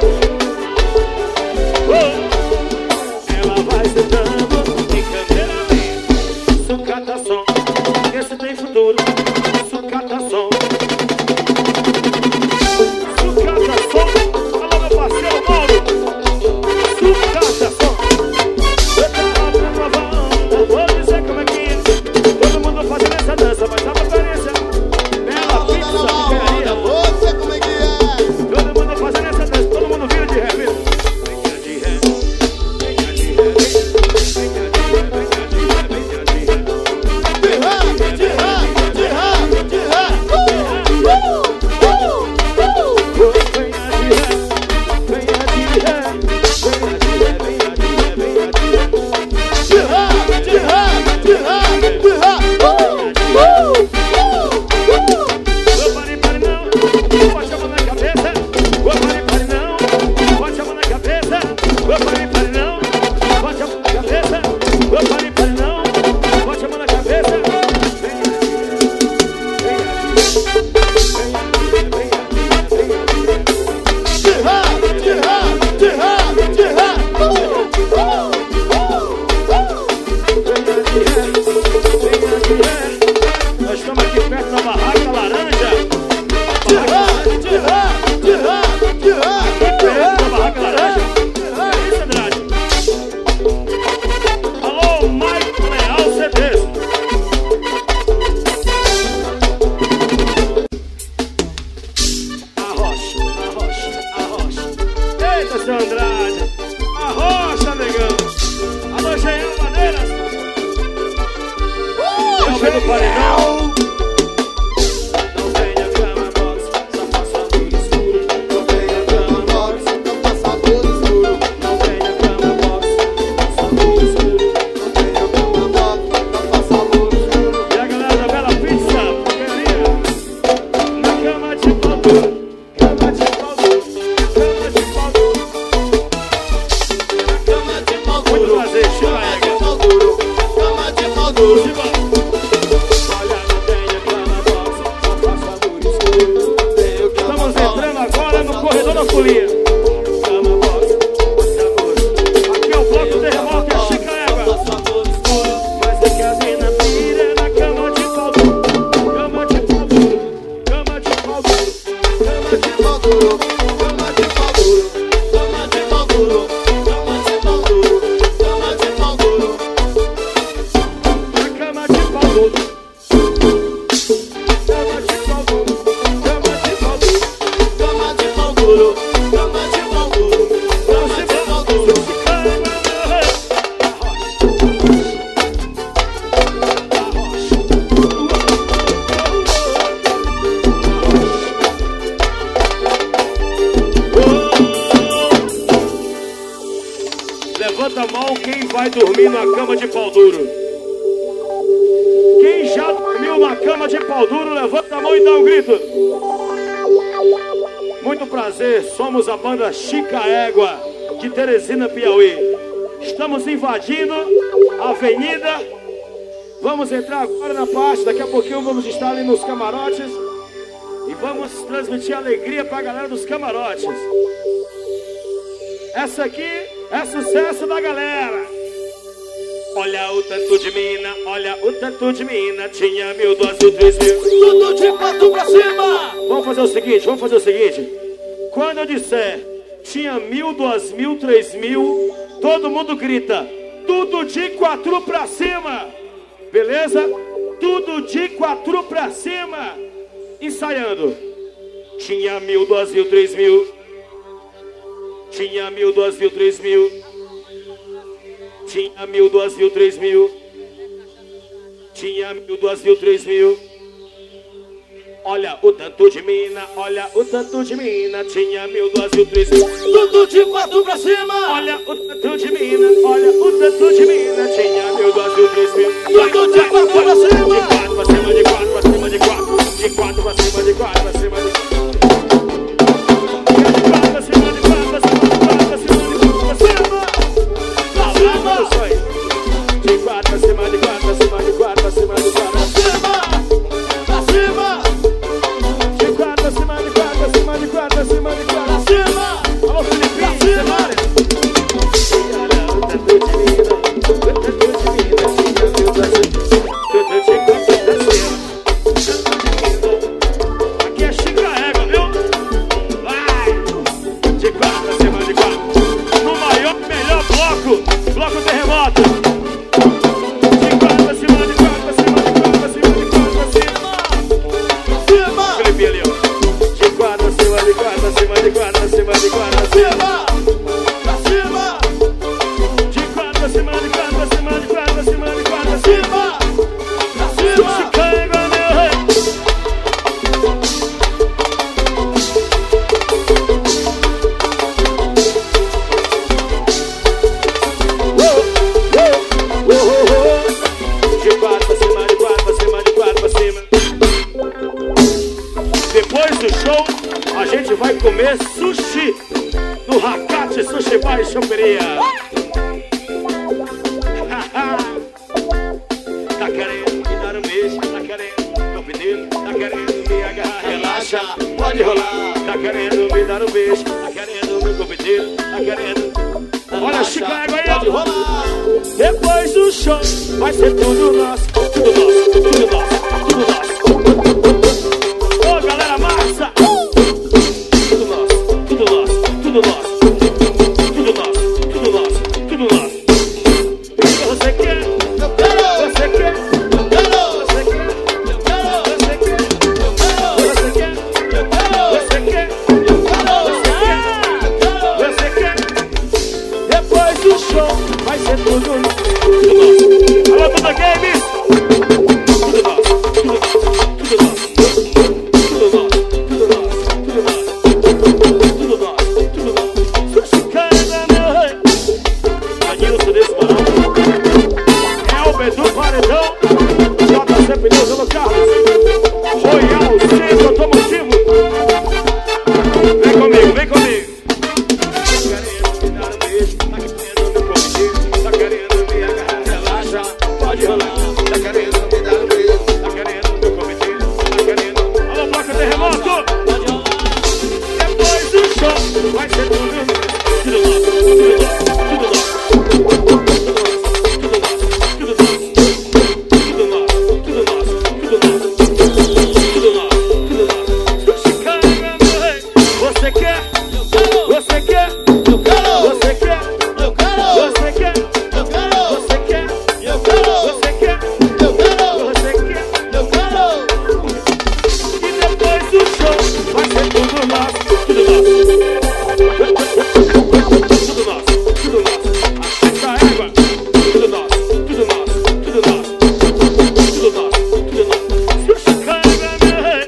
Ela vai sentando em câmera lenta. Sucata som, esse tem futuro. Sucata som. Sucata som. Alô, meu parceiro Mauro. Sucata som. Eu tava provando, vou dizer como é que todo mundo fazendo essa dança, mas a preferência. Bela pizza, picaria. Vou dizer como é que é. Todo mundo fazendo essa dança, todo mundo vira de ré, viu? Venha de ré, venha de ré, venha de ré, venha de ré, venha de ré. De ré, de ré, de ré, de ré. Venha de ré, venha de ré, venha de ré, venha de ré, venha de ré. De ré, de ré, de ré, de ré. Ô pare, pare não, bote a mão na cabeça. Ô pare, pare não, bote a mão na cabeça. Ô pare, pare não, bote a mão na cabeça. Ô pare, pare não, bote a mão na cabeça. Venha de ré, venha de ré, venha de ré, venha de ré, venha de ré. De ré, de ré, de ré, de ré. Venha de ré. Nós estamos aqui perto da Barraca Laranja. De ré, de ré, de ré, de ré, de ré. Perto da Barraca Laranja. É isso, Andrade. Alô, Mike Leal CDs. Arrocha, arrocha, arrocha. Eita, seu Andrade. Arrocha, negão. Alô, Jean Maneiras. Não vem no paredão. Não venha cama box, só faça tudo escuro. Não venha cama box, não faça tudo escuro. Não venha cama box, só tudo escuro. Não venha cama box, não faça tudo escuro. E a galera da Bela Pizza, porcaria. Na cama de pau duro, cama de pau duro, cama de pau duro. Cama de pau Muito duro, prazer, cama de Chilaega. pau duro, cama de pau duro. Olha, não tenha cama box, só faça tudo escuro. Estamos entrando agora no corredor da folia. Cama box, amor. Aqui é o bloco do terremoto, é Chica Égua. Mas é que as mina pira na cama de pau duro. Cama de pau duro, cama de pau duro, cama de pau duro. Cama de pau duro, cama de pau duro, cama de pau duro, cama de pau duro. Na cama de pau duro. Cama de pau duro, cama de pau duro. Cama de pau duro, cama de pau duro, cama de pau duro. Levanta a mão quem vai dormir na cama de pau duro. Quem já dormiu na cama de pau duro, levanta a mão e dá um grito. Muito prazer, somos a banda Chica Égua, de Teresina, Piauí. Estamos invadindo a avenida. Vamos entrar agora na parte, daqui a pouquinho vamos estar ali nos camarotes. E vamos transmitir alegria para a galera dos camarotes. Essa aqui é sucesso da galera. Olha o tanto de mina, olha o tanto de mina. Tinha 1.000, 2.000, 3.000. Tudo de quatro pra cima. Vamos fazer o seguinte. Quando eu disser tinha 1.000, 2.000, 3.000, todo mundo grita. Tudo de 4 pra cima. Beleza? Tudo de 4 pra cima. Ensaiando. Tinha 1.000, 2.000, 3.000. Tinha 1.000, 2.000, 3.000. Tinha 1.000, 2.000, 3.000. tinha 1.000, 2.000, 3.000. Olha o tanto de mina, olha o tanto de mina. Tinha 1.000, 2.000, 3.000. Tudo de 4 pra cima. Olha o tanto de mina, olha o tanto de mina. Tinha 1.000, 2.000, 3.000. Tudo de 4 pra cima. De 4 pra cima, de 4 pra cima, de 4. De 4 pra cima, de 4 pra cima, de 4. Depois do show, a gente vai comer sushi no Hakate Sushi Bar e Choperia. Tá querendo me dar um beijo, tá querendo meu pedido, tá querendo me agarrar, relaxa, pode rolar. Tá querendo me dar um beijo, tá querendo meu pedido, tá querendo. Olha Chicago aí, pode rolar. Depois do show, vai ser tudo nosso, tudo nosso, tudo nosso, tudo nosso. Ô galera massa! Tudo nosso, tudo nosso, tudo nosso. Tudo nosso, tudo nosso, tudo nosso. Você quer? Eu quero. Você quer? Eu quero. Você quer? Eu quero. Você quer? Eu quero. Você quer? Eu quero. Você quer? Eu quero. Você quer? Depois do show, vai ser tudo nosso. Tudo nosso. Alô, Duda Games! Tudo nosso, tudo nosso, tudo nosso. Tudo nosso, tudo nosso, tudo nosso. Tudo nosso, tudo nosso. Sushi Canada, meu rei. Danilson desse balão. Elber do Paredão. JC Pneus, Ana Carlos. Royal Centro Automotivo. Vem comigo, vem comigo. Tá querendo me dar um beijo, tá querendo me comer, tá querendo me agarrar, relaxa, pode rolar. Tá querendo me dar um beijo, tá querendo me comer, tá querendo. Alô, bloco terremoto! Pode rolar. Depois do show, vai ser tudo nosso, tudo nosso, tudo nosso, tudo nosso. Tudo nosso, tudo nosso, tudo nosso, tudo nosso, tudo nosso, tudo nosso, tudo nosso. Sushi Canada, meu rei. Você quer? Eu quero. Você quer? Eu quero. Você quer? Eu quero. Você quer? Eu quero. Você quer? Eu quero. Você quer? Eu quero. Você quer? Eu quero. E depois do show vai ser tudo nosso, tudo nosso. Tudo nosso, tudo nosso. Essa égua, tudo nosso, tudo nosso, tudo nosso. Tudo nosso, tudo nosso. Sushi Canada, meu rei.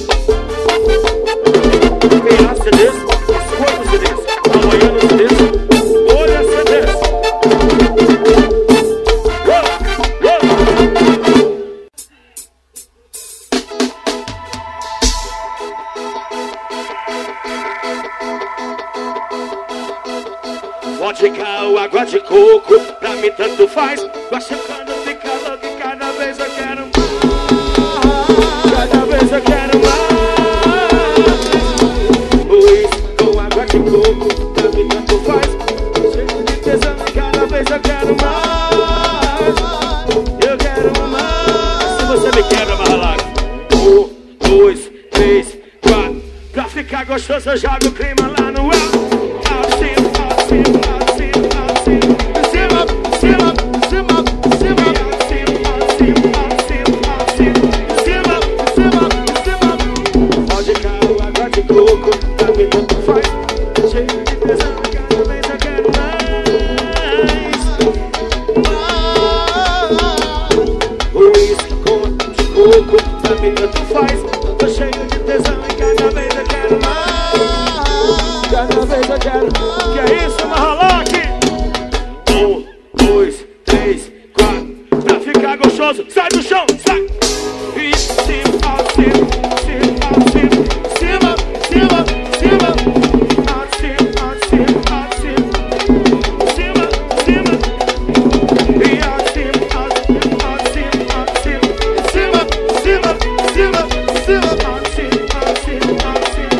Quem acha CDs, escolha os CDs. Amanhã nos CDs, olha CDs. Vodka ou água de coco, pra mim tanto faz. Gosto quando fica louco e cada vez eu quero mais. Cada vez eu quero mais. Uísque com água de coco, pra mim tanto faz. Cheio de tesão e cada vez eu quero mais. Eu quero mais. Se você me quebra, Marralago. 1, 2, 3, 4. Pra ficar gostoso eu jogo o clima lá no ar. Acima, acima, acima, acima. Acima, acima, acima, acima. Acima, acima, acima, acima. Acima, acima, acima. Vodka ou água de coco, pra mim tanto faz. Cheio de tesão, cada vez eu quero mais. Uísque com mim tanto faz. Tô cheio de tesão e cada vez eu quero mais. Cada vez eu quero. Que é isso, não rolou aqui? 1, 2, 3, 4. Pra ficar gostoso, sai do chão, sai. E cima, acima, cima, acima, cima, cima, cima, acima, acima, acima, cima, cima, e acima, acima, acima, acima, cima, cima, cima, cima, acima, acima, acima,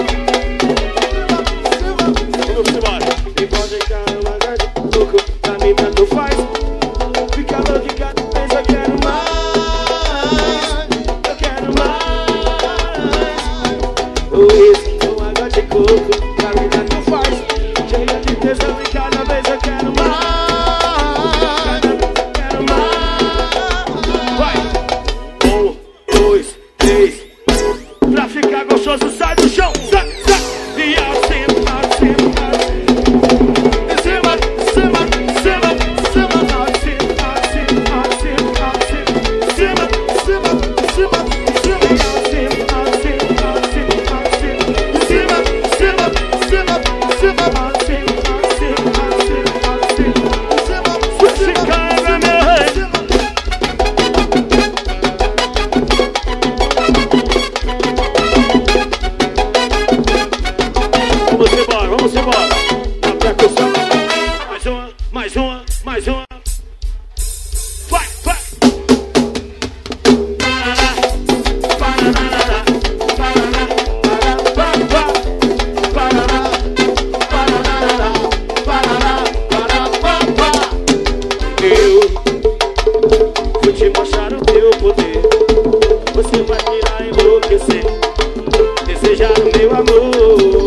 vamos embora. E pode ficar uma grande louco, pra mim tanto faz. Fica louco e cada vez eu quero mais. Eu quero mais. O uísque com água de coco, pra mim tanto faz. Cheia de tesão e cada vez eu quero mais. Quero mais. Vai. 1, 2, 3. Pra ficar gostoso, sai do chão, sai, sai. E acima, acima, acima. Em cima, cima, cima, cima, acima, acima, acima, acima. Cima, cima, cima, cima, e acima, acima, acima, acima. Em cima, cima, cima, cima, acima, acima, acima, acima. Em cima, se carrega, meu rei. Vamos embora. Na percussão. Mais uma, mais uma, mais uma. Vai, vai. Parará, parará, parará, parará, parará, parará, parará, parará. Eu vou te mostrar o meu poder. Você vai me irá enlouquecer. Desejar o meu amor.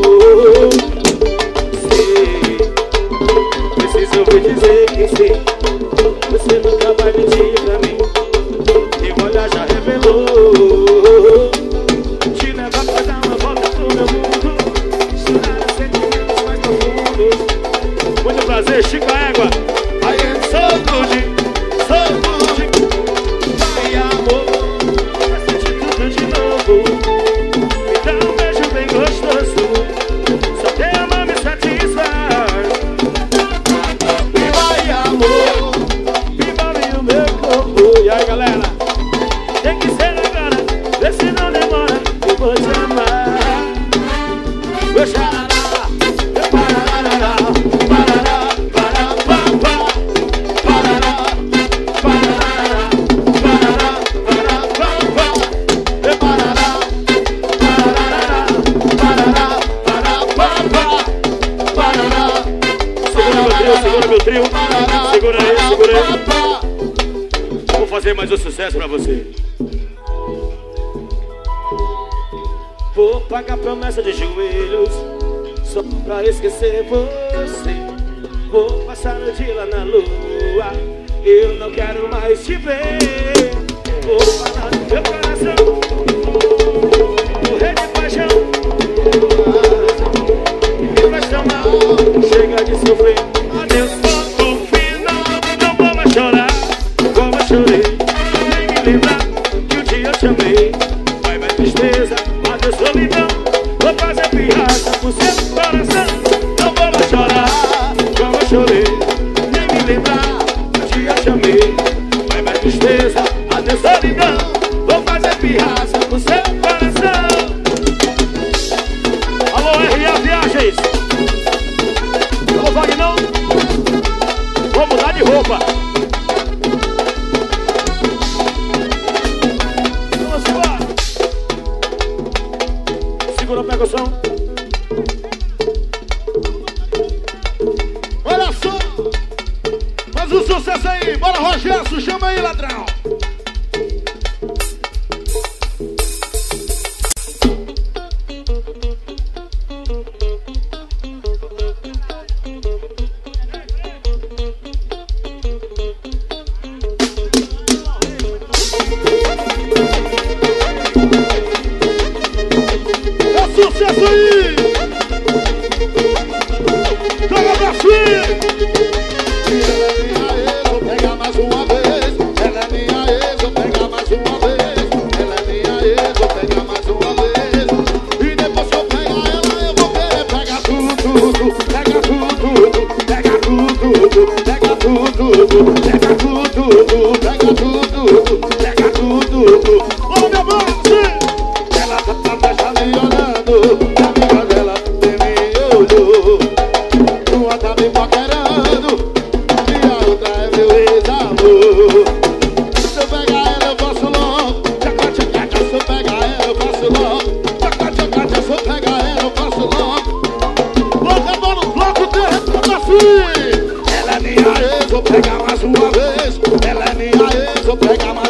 Preciso vou dizer que sim. Você nunca vai mentir pra mim. Meu olhar já revelou. Te levar pra dar uma volta pro meu mundo. Chorar os sentimentos mais profundos. Muito prazer, Chico Égua. I am so good, so good. Vai amor, vai sentir tudo de novo. Me dá um beijo bem gostoso. Só tem amor me satisfaz. E vai amor, envolve o meu corpo. E aí galera, tem que ser agora, vê se não demora. Eu vou te amar. Vou xarará, parará, parará, parará, parará, parará, parará, segura meu trio, segura aí, segura aí. Vou fazer mais um sucesso pra você. Vou pagar promessa de joelhos só pra esquecer você. Vou passar o dia lá na lua, eu não quero mais te ver. Vou falar do meu coração, morrer de paixão. Me faz tão mal, chega de sofrer. Adeus, ponto final, não vou mais chorar. Como eu chorei, nem me lembrar que um dia eu te amei. Vai mais tristeza, adeus solidão. Vou fazer pirraça pro seu coração. Não vou mais chorar, como eu chorei, nem me lembrar que um dia eu te amei. Vai mais tristeza, adeus solidão. Vou fazer pirraça pro seu coração. Alô, R.A. Viagens. Alô, Vagnão. Vou mudar de roupa. Vamos embora. Segura a percussão. Olha só, faz um sucesso aí. Bora, Rogério, chama aí, ladrão. Sucesso aí! Joga pra frente! Ela é minha, eu vou pegar mais uma vez. Ela é minha,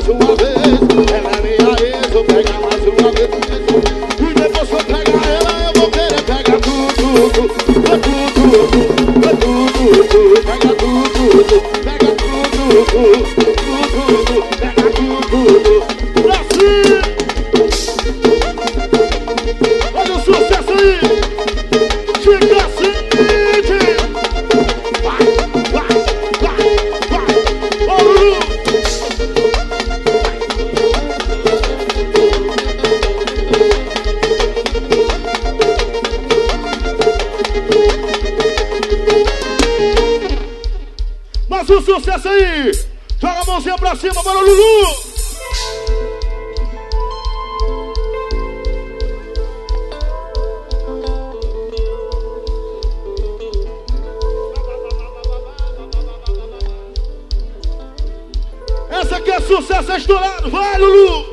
uma vez. Ela é minha ex, vou pegar mais uma vez. E depois que eu pegar ela, eu vou querer pegar tudo. Pega tudo. Pega tudo. Pega tudo. Pra cima! Olha o sucesso aí! Fica assim! Vai! Ô, Lulu! Mas o sucesso aí! Joga a mãozinha pra cima, bora, Lulu! Essa aqui é sucesso estourado, vai, Lulu!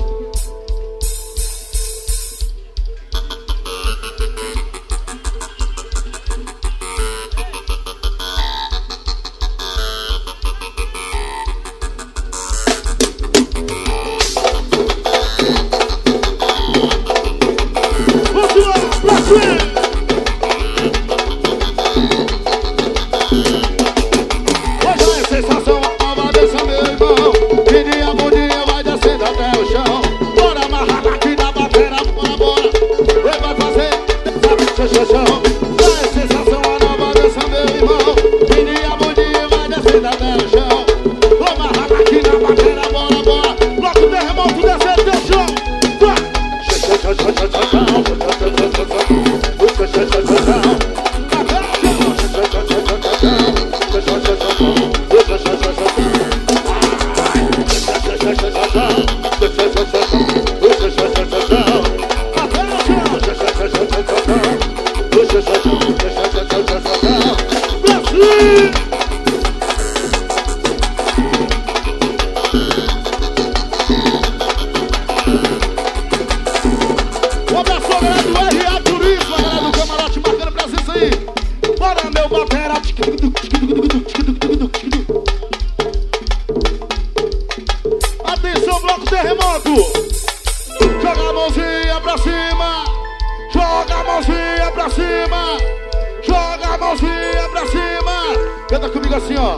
Atenção, bloco terremoto! Joga a mãozinha pra cima! Joga a mãozinha pra cima! Joga a mãozinha pra cima! Canta comigo assim, ó!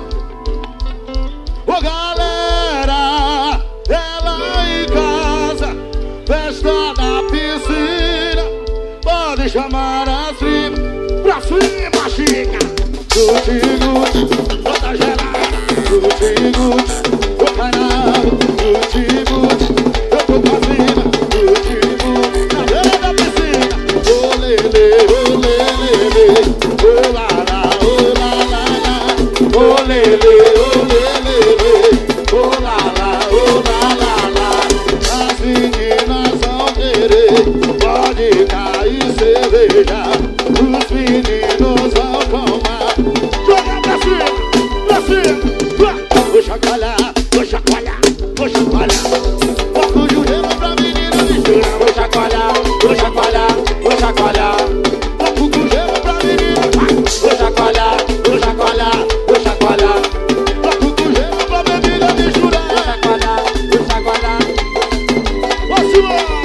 Ô galera, ela em casa, festa na piscina, pode chamar as primas. Pra cima, chica! Guti-guti, bota gelada. Guti-guti, ô caralho. Guti-guti, eu tô pra cima. Guti-guti, na beira da piscina. Ô lelê, ô lelê, ô lalá, ô lalá. Ô lelê, ô lelê, ô lalá, ô lalá. As meninas vão querer, pode cair cerveja. Os meninos vão tomar. Joga pra cima, pra cima. Vou chacoalhar, vou chacoalhar, vou chacoalhar. Bota o jurema pra menina mistura. Vou chacoalhar, vou chacoalhar, vou chacoalhar. Bota o jurema pra menina. Vou chacoalhar, vou chacoalhar, vou chacoalhar. Bota o jurema pra menina mistura. Vou chacoalhar, vou chacoalhar. Isso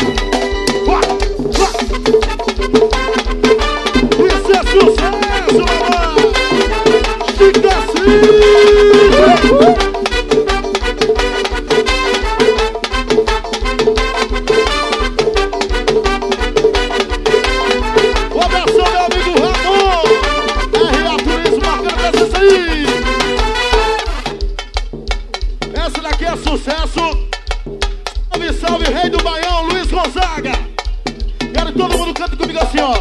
é sucesso, mamãe! Fica assim! Um abraço, meu amigo Ramon! RA Turismo marcando presença aí! Essa daqui é sucesso! Salve, salve, rei do Baião, Luiz Gonzaga! Quero que todo mundo cante comigo assim, ó!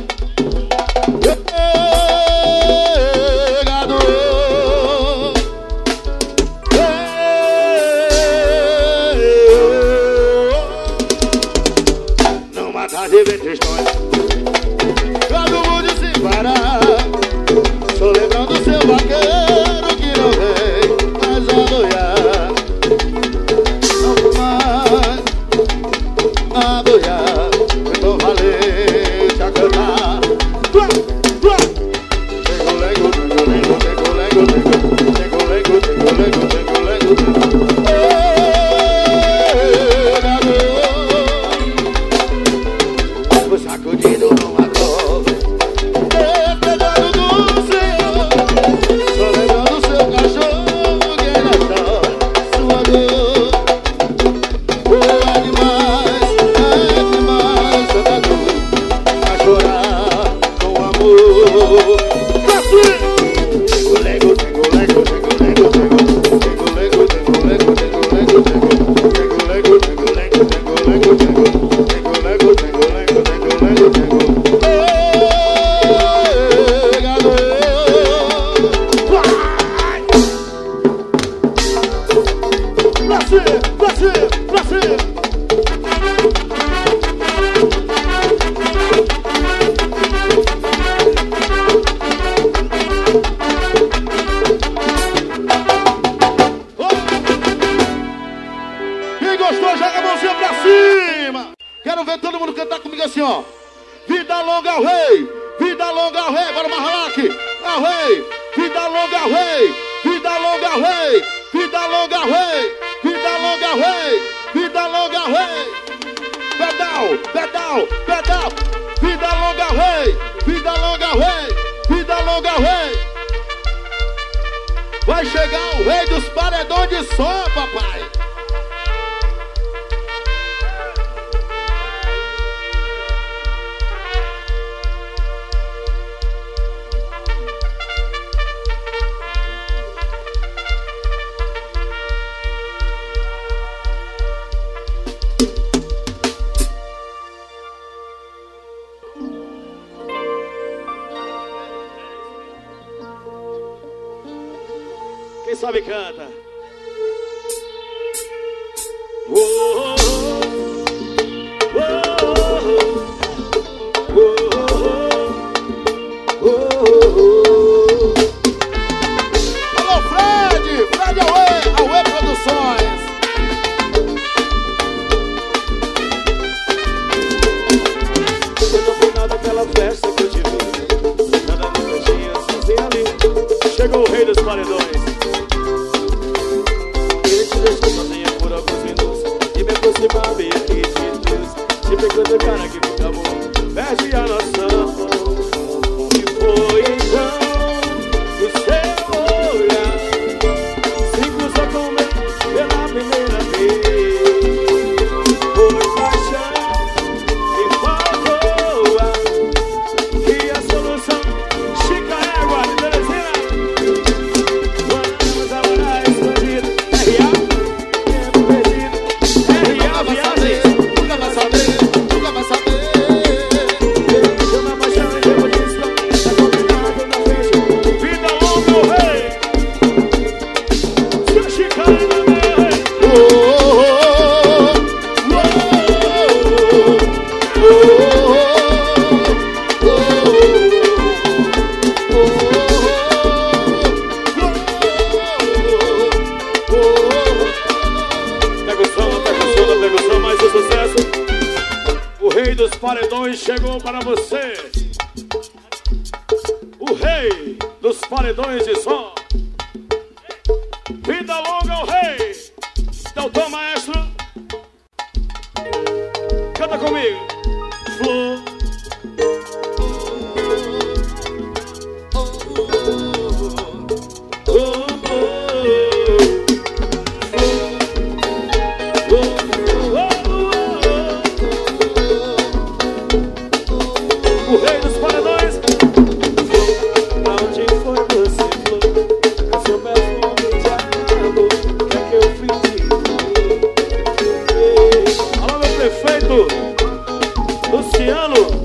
Numa tarde bem tristonha, quando o mundo se parar, só lembrando seu vaqueiro que não vem mais adoiar. Não mais adoiar, eu tô valente a cantar. Tengo lengo, cima, pra cima, pra cima. Quem gostou, joga a mãozinha pra cima. Quero ver todo mundo cantar comigo assim, ó. Vida longa ao rei, vida longa ao rei. Bora marrar aqui, ao rei. Vida longa ao rei, vida longa ao rei, vida longa ao rei, vida longa ao rei, vida longa ao rei. Pedal, pedal, pedal. Vida longa ao rei, vida longa ao rei, vida longa ao rei. Vai chegar o rei dos paredões de som, papai. Quem sabe canta. Oh, oh, oh, oh, oh, oh, oh. Alô, Fred! Fred Aue Produções. No final daquela festa que eu te vi, sentada no cantinho, sozinha ali, chegou o rei dos paredões. Sozinha por alguns minutos e me aproximar bem aqui de Deus. Te pegando cara que fica bom, perde a noção. E foi então o seu olhar se cruzou comigo pela primeira vez. Foi paixão e faltou ar. E a solução, Chica Égua de Teresina. Vamos agora expandir R.A. Paredões chegou para você. O rei dos paredões de som. Vida longa ao rei. Doutor Maestro, canta comigo. Flor. O rei dos paredões. Pra onde foi você, flor? Com seu perfume de amor, o que é que eu fiz? Alô, meu prefeito Luciano.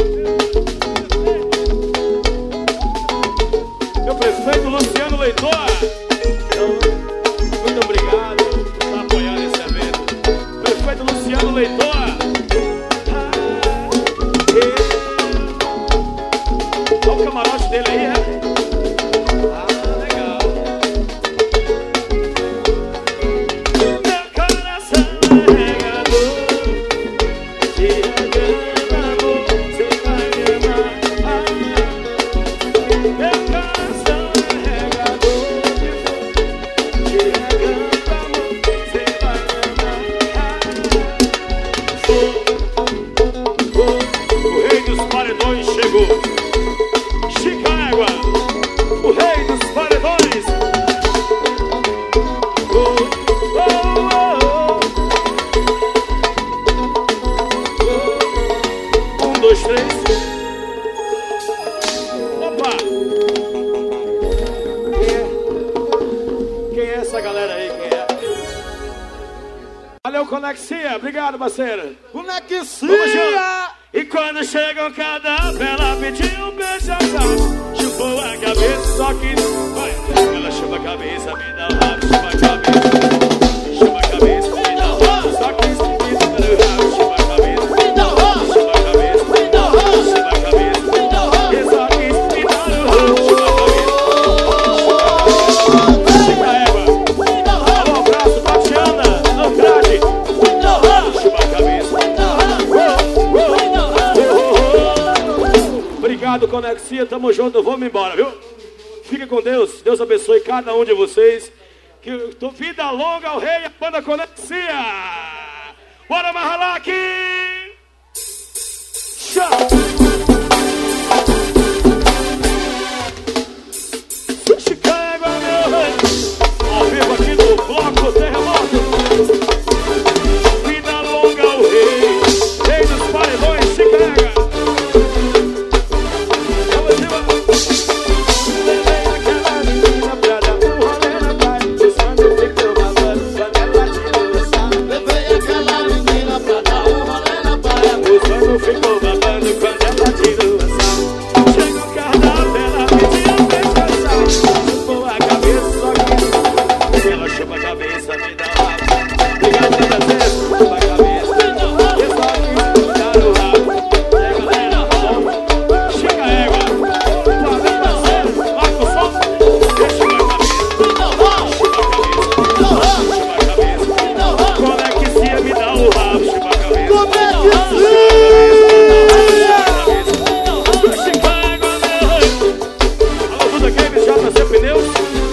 Meu prefeito Luciano Leitor. Muito obrigado por apoiar esse evento. Prefeito Luciano Leitor. Olha o camarote dele aí, é? Ah, legal. Meu coração é regador, te regando amor, você vai me amar. Meu coração é regador de flor, te regando amor, você vai me amar. O rei dos paredões chegou. Chica Égua, o rei dos paredões. Oh, oh, oh, oh. 1, 2, 3. Opa! Quem é essa galera aí? Quem é? Valeu, Conexia. Obrigado, parceiro. Conexia! E quando chegam cada ela pediu um beijão, chupou a cabeça, só que não vai. Ela chupa a cabeça, me dá um rabo, chupa a cabeça, chupa a cabeça. Conexia, tamo junto, vamos embora, viu? Fica com Deus, Deus abençoe cada um de vocês. Que vida longa ao rei, a banda Conexia. Bora amarrar lá aqui. Tchau. Chicago, meu rei. Ao vivo aqui no Bloco Terremoto. Vida longa ao rei, rei dos paredões, Chicago. Ficou babando quando ela tirou a sal. Chegou o carnaval, ela pediu pra chupou a cabeça, só que ela chupa a cabeça, me dá o rabo. Obrigado todas vezes, chupa a cabeça. E só que escutar o rabo. Chega, galera, chega a égua. Tua vez parceiro, marca o som. Deixa a cabeça. Chupa a cabeça, chupa a cabeça. Conexia, me dá o rabo, chupa a cabeça. Conexia! Pneus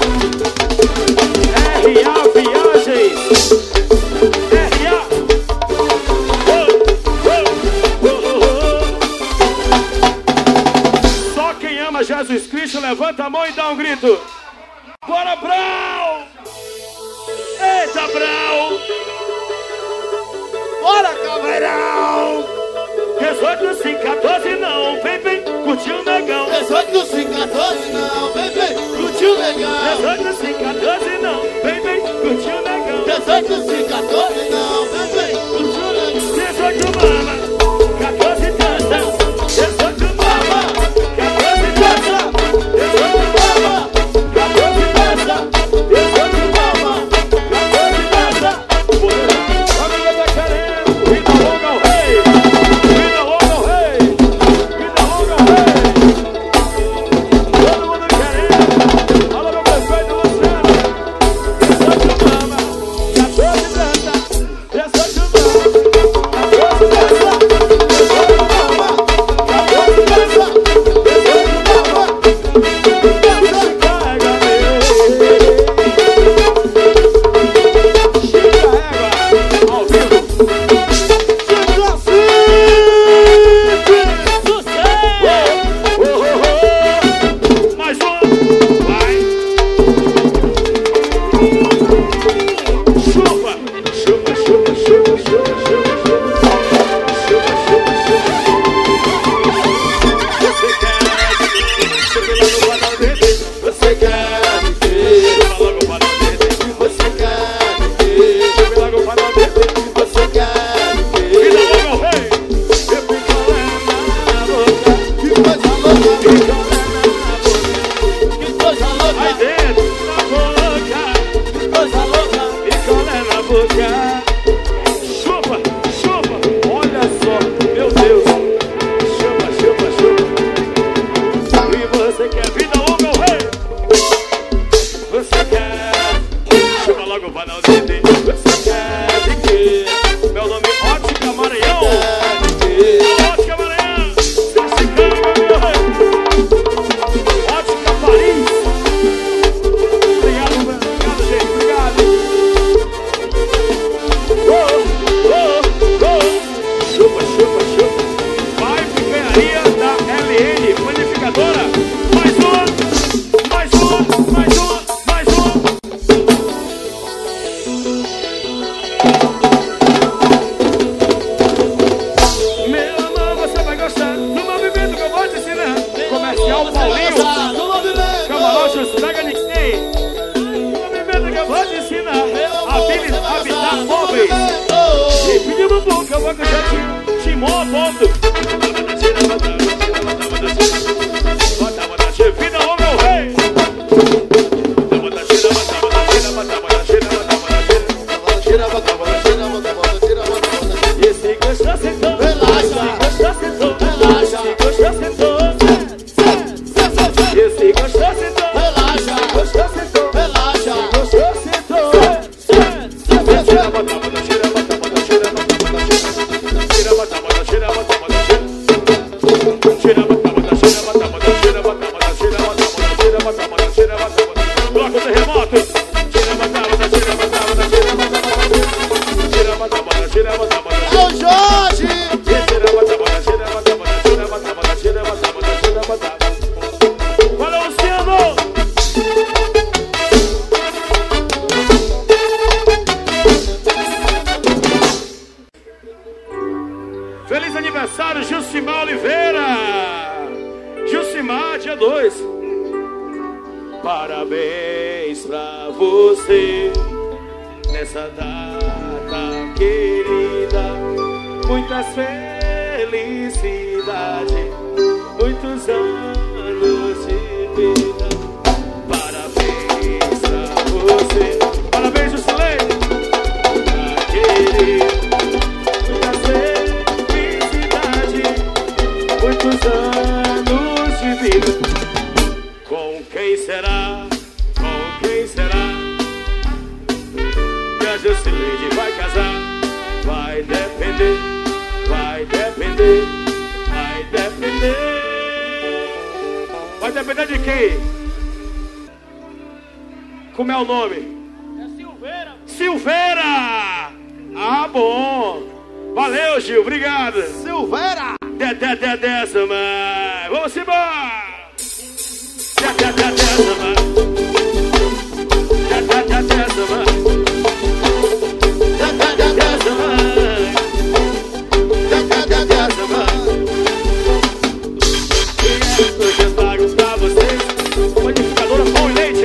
RA Viagens RA Só quem ama Jesus Cristo levanta a mão e dá um grito. Bora, Brau! Eita, Brau! Bora, Caveirão! 18, 5, 14 não, vem, curtiu o negão. 18, 5, 14 não, vem, curtiu o negão. 18, 5, 14 não, vem, curtiu o negão. 18, 5, 14 não, vem, curtiu o negão. 18 mama, 14 dança. 18 mama, 14 dança. 18 mama, 14 dança. 18 mama, 14 dança. Família tá querendo, vida longa ao rei. Vida longa ao rei. Vida longa ao rei. Todo mundo querendo. Alô, meu prefeito Luciano. 18 mama, 14 dança. 18 mama, 14 dança. 18 mama, 14 dança. 18 mama, carrega Chica Égua, ao vivo. Mais um, vai. Chupa, chupa, chupa, chupa, chupa, chupa, chupa. Chupa, chupa, chupa. Você quer me ver? Chupa logo para o dedo. Você quer me ver? Chupa logo para o dedo. Você quer me ver? Vida longa ao rei. Eu fico na boca. Que coisa louca, Fico na boca. que coisa louca, Aí dentro, na boca. que coisa louca. Picolé na boca. Chupa, chupa. Olha só, meu Deus. Chupa, chupa, chupa. E você quer vida longa ao rei? Você quer? Chupa logo para não entender. Você quer de quê? Meu nome é Ótica Maranhão. Ótica Maranhão. Chicago, meu rei. Ótica Paris. Obrigado, obrigado, gente. Obrigado. Chupa, chupa, chupa. Vai picanharia da LN Panificadora. Mais um, mais um, mais um, mais um. Meu amor, você vai gostar do movimento que eu vou te ensinar. Comercial Paulinho. Camarote, pega ninguém. O movimento que eu vou te ensinar. Habitar móveis. E pedir no buco, eu vou que eu já te monto. Vida longa ao rei. Tira a Feliz aniversário, Gilcimar Oliveira. Gilcimar, dia 2. Parabéns pra você nessa data querida. Muitas felicidades, muitos anos de vida. Parabéns pra você. Parabéns, Jusilei. Muitas felicidades, muitos anos de vida. Com quem será? Com quem será? Que a Jusileide vai casar? Vai depender, vai depender, vai depender. Vai depender de quem? Como é o nome? É Silveira. Silveira! Ah, bom. Valeu, Gil, obrigado. Silveira! Dessa, mãe. Vamos embora! Hoje eu trago pra vocês panificadora pão e leite.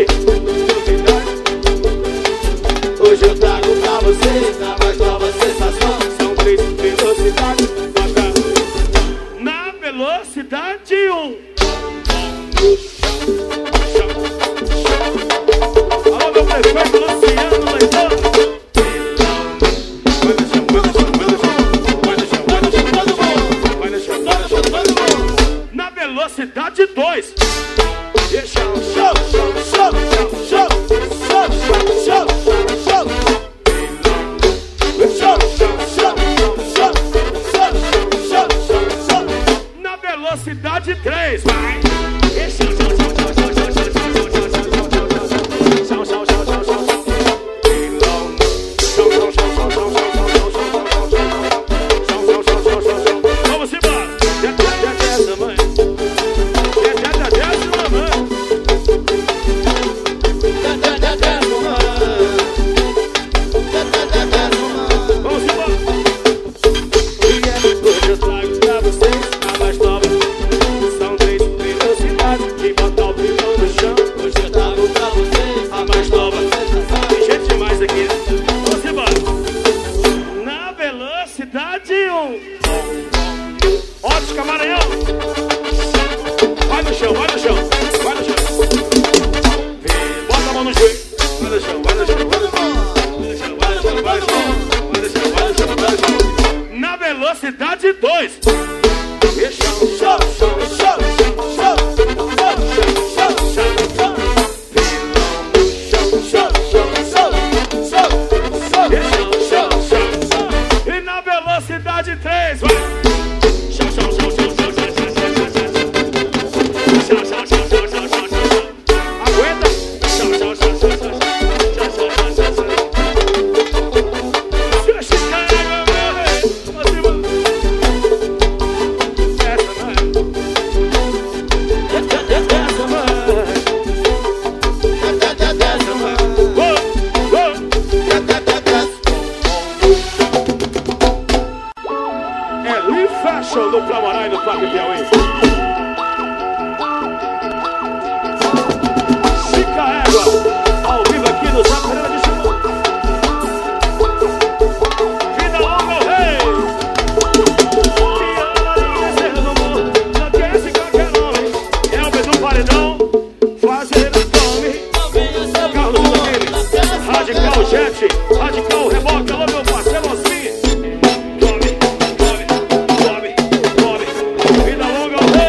Hoje eu trago pra vocês a mais nova sensação. São 3 velocidades. Na velocidade 1. Alô, meu prefeito Luciano Leitão. Na velocidade 2. Deixa o show, show, show, show, show, show, show, show. Na velocidade 3, vai. Vamos embora. Dessa, mãe. Dessa, mamãe. Vamos embora. Hoje eu trago pra vocês a mais nova. São 3 velocidades que botam o pilão no chão. Hoje eu trago pra vocês a mais nova. Tem gente demais aqui, né? Vamos embora. Na velocidade 1. Ótica Maranhão. Vai no chão, vai no chão, vai no chão. Bota a mão no joelho. Vai no chão, vai no chão, vai no chão. Vai no chão, vai no chão, vai no chão, vai no chão, vai no chão. Na velocidade 2. Deixa o show, show, show, show, show, show, show. Deixa o show, show. E na velocidade 3, vai. Show, show, show, show, show, show, show, show, show. Show, show, show, show, show, show, show. Aguenta. Show, show, show, show, show, show, show, show, show, show. Esse cara, meu rei. Essa, mãe. Essa, mãe. Essa, mãe. É Lee Fashion do Plamarai no Parque Piauí. Chica Égua, ao vivo aqui no Zap Pereira de Chumbo. Vida longa, o rei. Que ama ser no mundo, não quer se qualquer nome. É o do paredão, fazer a fome. Carlos Daquele, Radical Jet, Radical Reboque. Alô, meu parceiro Osmi. Vida longa, o rei.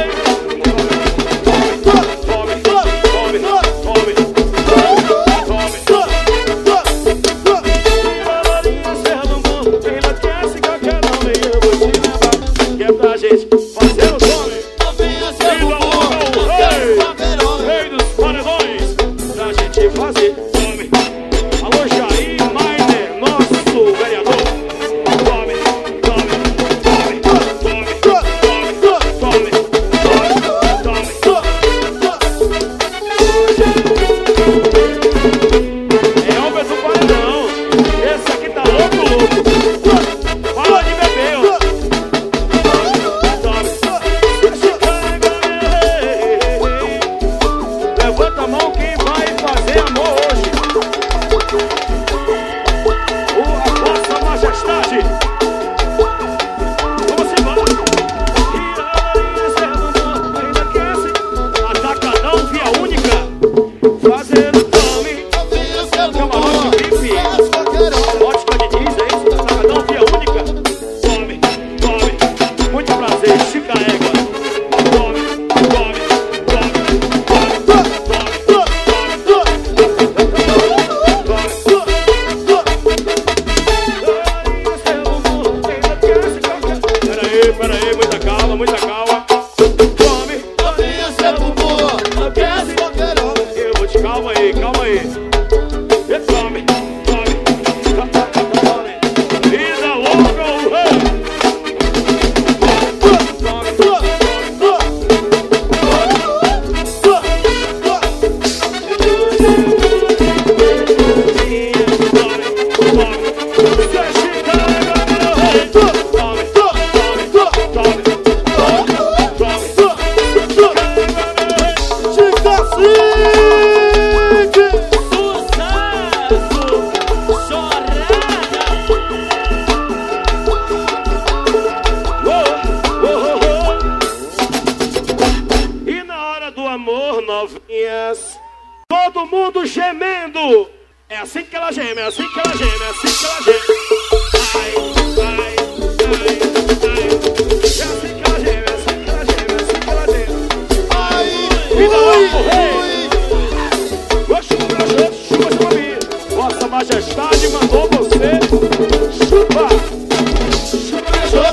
Novinhas, todo mundo gemendo. É assim que ela geme, é assim que ela geme, é assim que ela geme. Ai, ai, ai, ai. É assim que ela geme, é assim que ela geme, é assim que ela geme. Ai, vida lá pro rei. Chupa, chupa, mim. Vossa Majestade mandou você chupa. Chupa, chupa.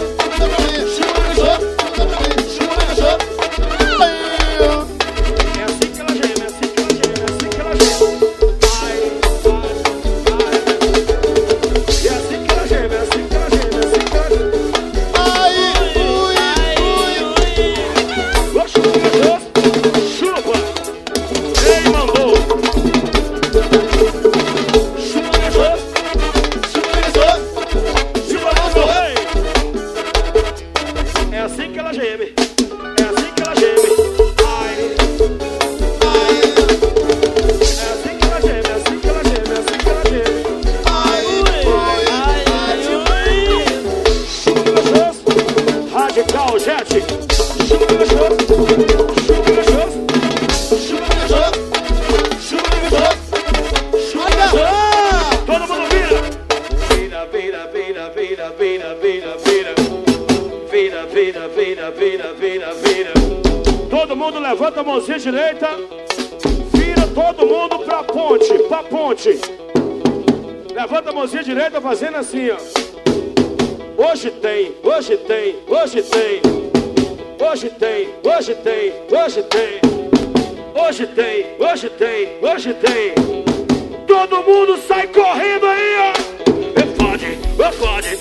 Todo mundo levanta a mãozinha direita, vira todo mundo pra ponte, pra ponte. Levanta a mãozinha direita fazendo assim, ó. Hoje tem, hoje tem, hoje tem. Hoje tem, hoje tem, hoje tem. Hoje tem, hoje tem, hoje tem. Todo mundo sai correndo aí, ó. Pode, pode,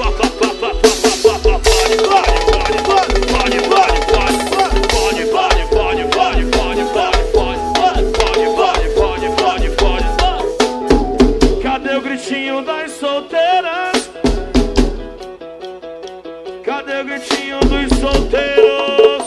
cadê o gritinho das solteiras? Cadê o gritinho dos solteiros?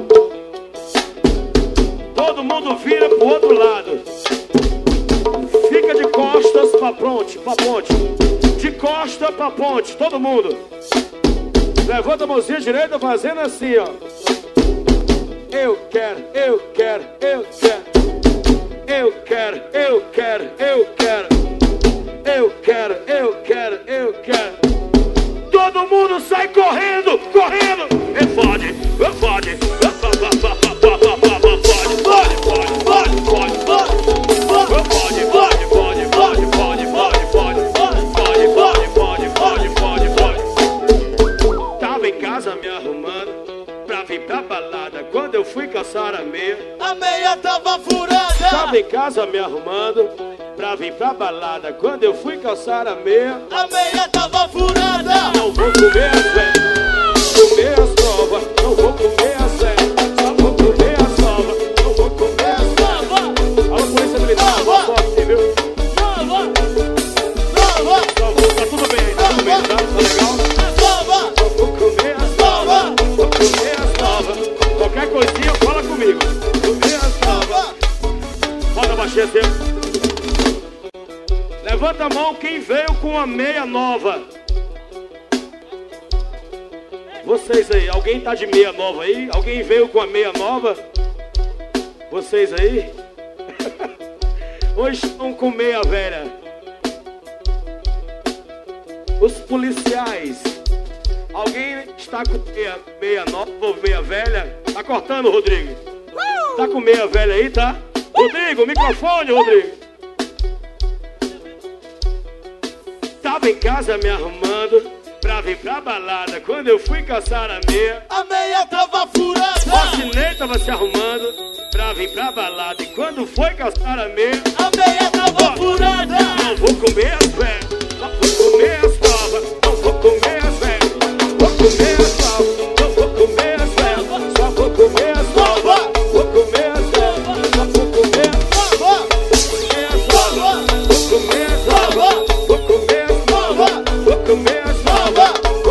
Todo mundo vira pro outro lado. Fica de costas pra ponte, pra ponte. De costa pra ponte, todo mundo. Levanta a mãozinha direita fazendo assim, ó. Eu quero, eu quero, eu quero. Eu quero, eu quero, eu quero. Eu quero, eu quero, eu quero. Todo mundo sai correndo, correndo. E pode, pode, tava em casa me arrumando pra vir pra balada. Quando eu fui calçar a meia tava furada. Tava em casa me arrumando pra vir pra balada. Quando eu fui calçar a meia tava furada. Não vou comer as velhas, comer as novas. Não vou comer as velhas, só vou comer as novas. Não vou comer as novas. Alô, polícia militar, boa sorte, viu? Só vou, tá tudo bem, tá tudo bem, tá legal? Só vou comer as novas, vou comer as novas. Qualquer coisinha, fala comigo. Comer as novas. Roda a baixinha sempre. Levanta a mão quem veio com a meia nova. Vocês aí, alguém tá de meia nova aí? Alguém veio com a meia nova? Vocês aí? Hoje estão com meia velha. Os policiais. Alguém está com meia nova ou meia velha? Tá cortando, Rodrigo? Tá com meia velha aí, tá? Rodrigo, microfone, Rodrigo. Tava em casa me arrumando pra vir pra balada. Quando eu fui calçar a meia tava furada. Vacinei tava se arrumando pra vir pra balada. E quando foi calçar a meia tava furada. Não vou comer as velhas, não vou comer as novas. Não vou comer as velhas, vou comer as novas. Não vou comer as velhas, só vou comer as novas. Vou comer as velhas, só vou comer as novas. Vou comer as novas, vou comer as novas. Vou comer as novas, vou comer as novas. Vou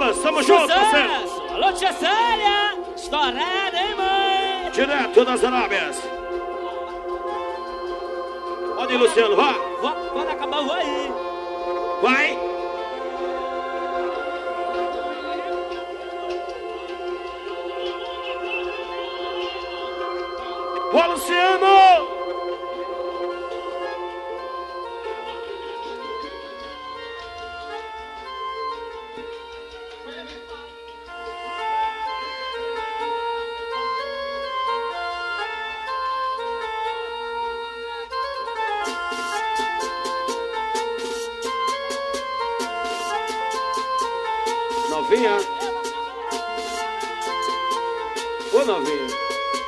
Pirituba, tamo junto, parceiro. Sucesso! Alô, tia Célia! Estourada, hein, mãe? Direto das Arábias. Pode ir, Luciano, vai. Quando acabar, eu vou aí. Vai. Ó, Luciano! Novinha? Ô, novinha.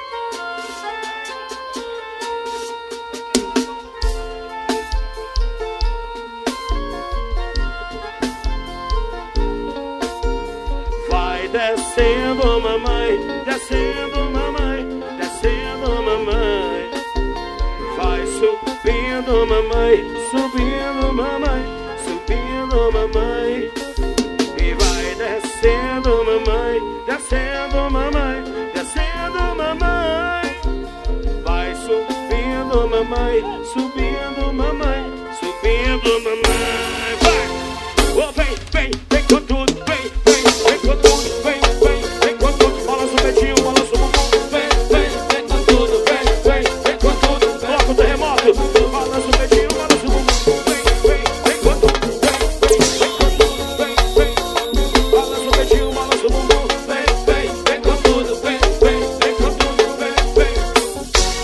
Vai descendo, mamãe, descendo, mamãe, descendo, mamãe. Vai subindo, mamãe, subindo, mamãe, subindo, mamãe. E vai descendo, mamãe, descendo, mamãe, descendo, mamãe. Vai subindo, mamãe, subindo, mamãe, subindo, mamãe. Vai! Oh, vem, vem, vem com tudo, vem, vem, vem com tudo, vem, vem, vem com tudo. Balança o peitinho, balança o bumbum, vem, vem, vem com tudo, vem, vem, vem com tudo. Coloca o terremoto, balança o peitinho, balança o bumbum, vem, vem, vem com tudo, vem, vem, vem com tudo, vem, vem. Balança o peitinho, balança o bumbum, vem, vem, vem com tudo, vem, vem, vem com tudo, vem, vem.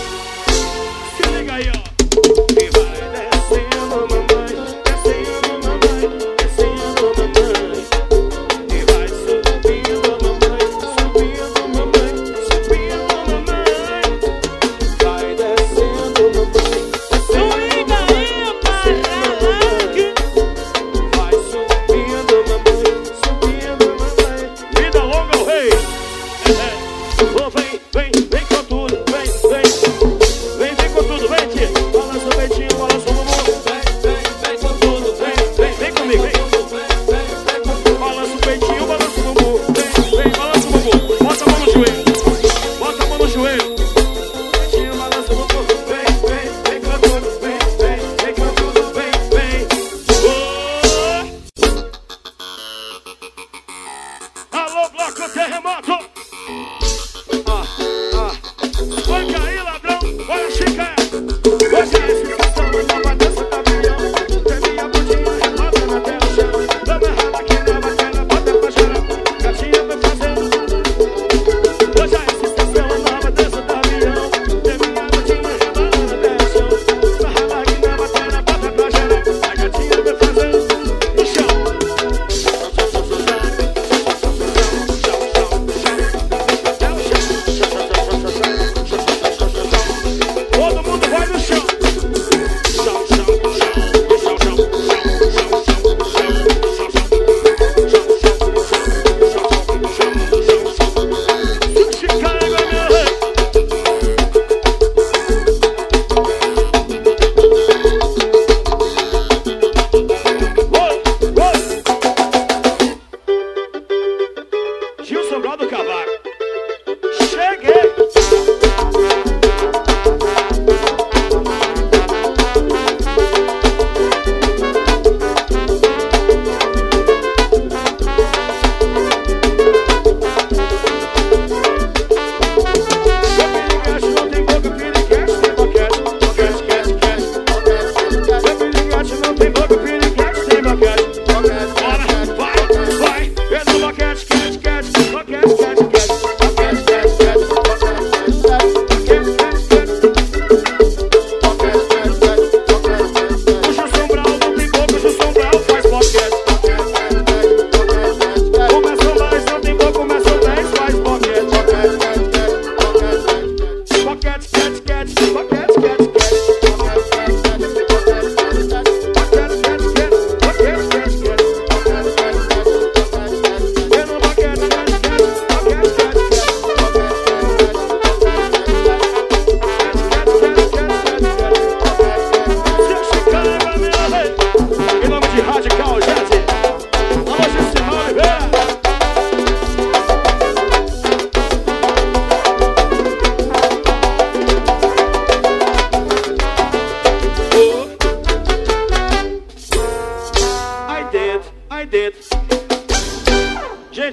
Se liga aí, ó. E vai descendo, mamãe, descendo, mamãe.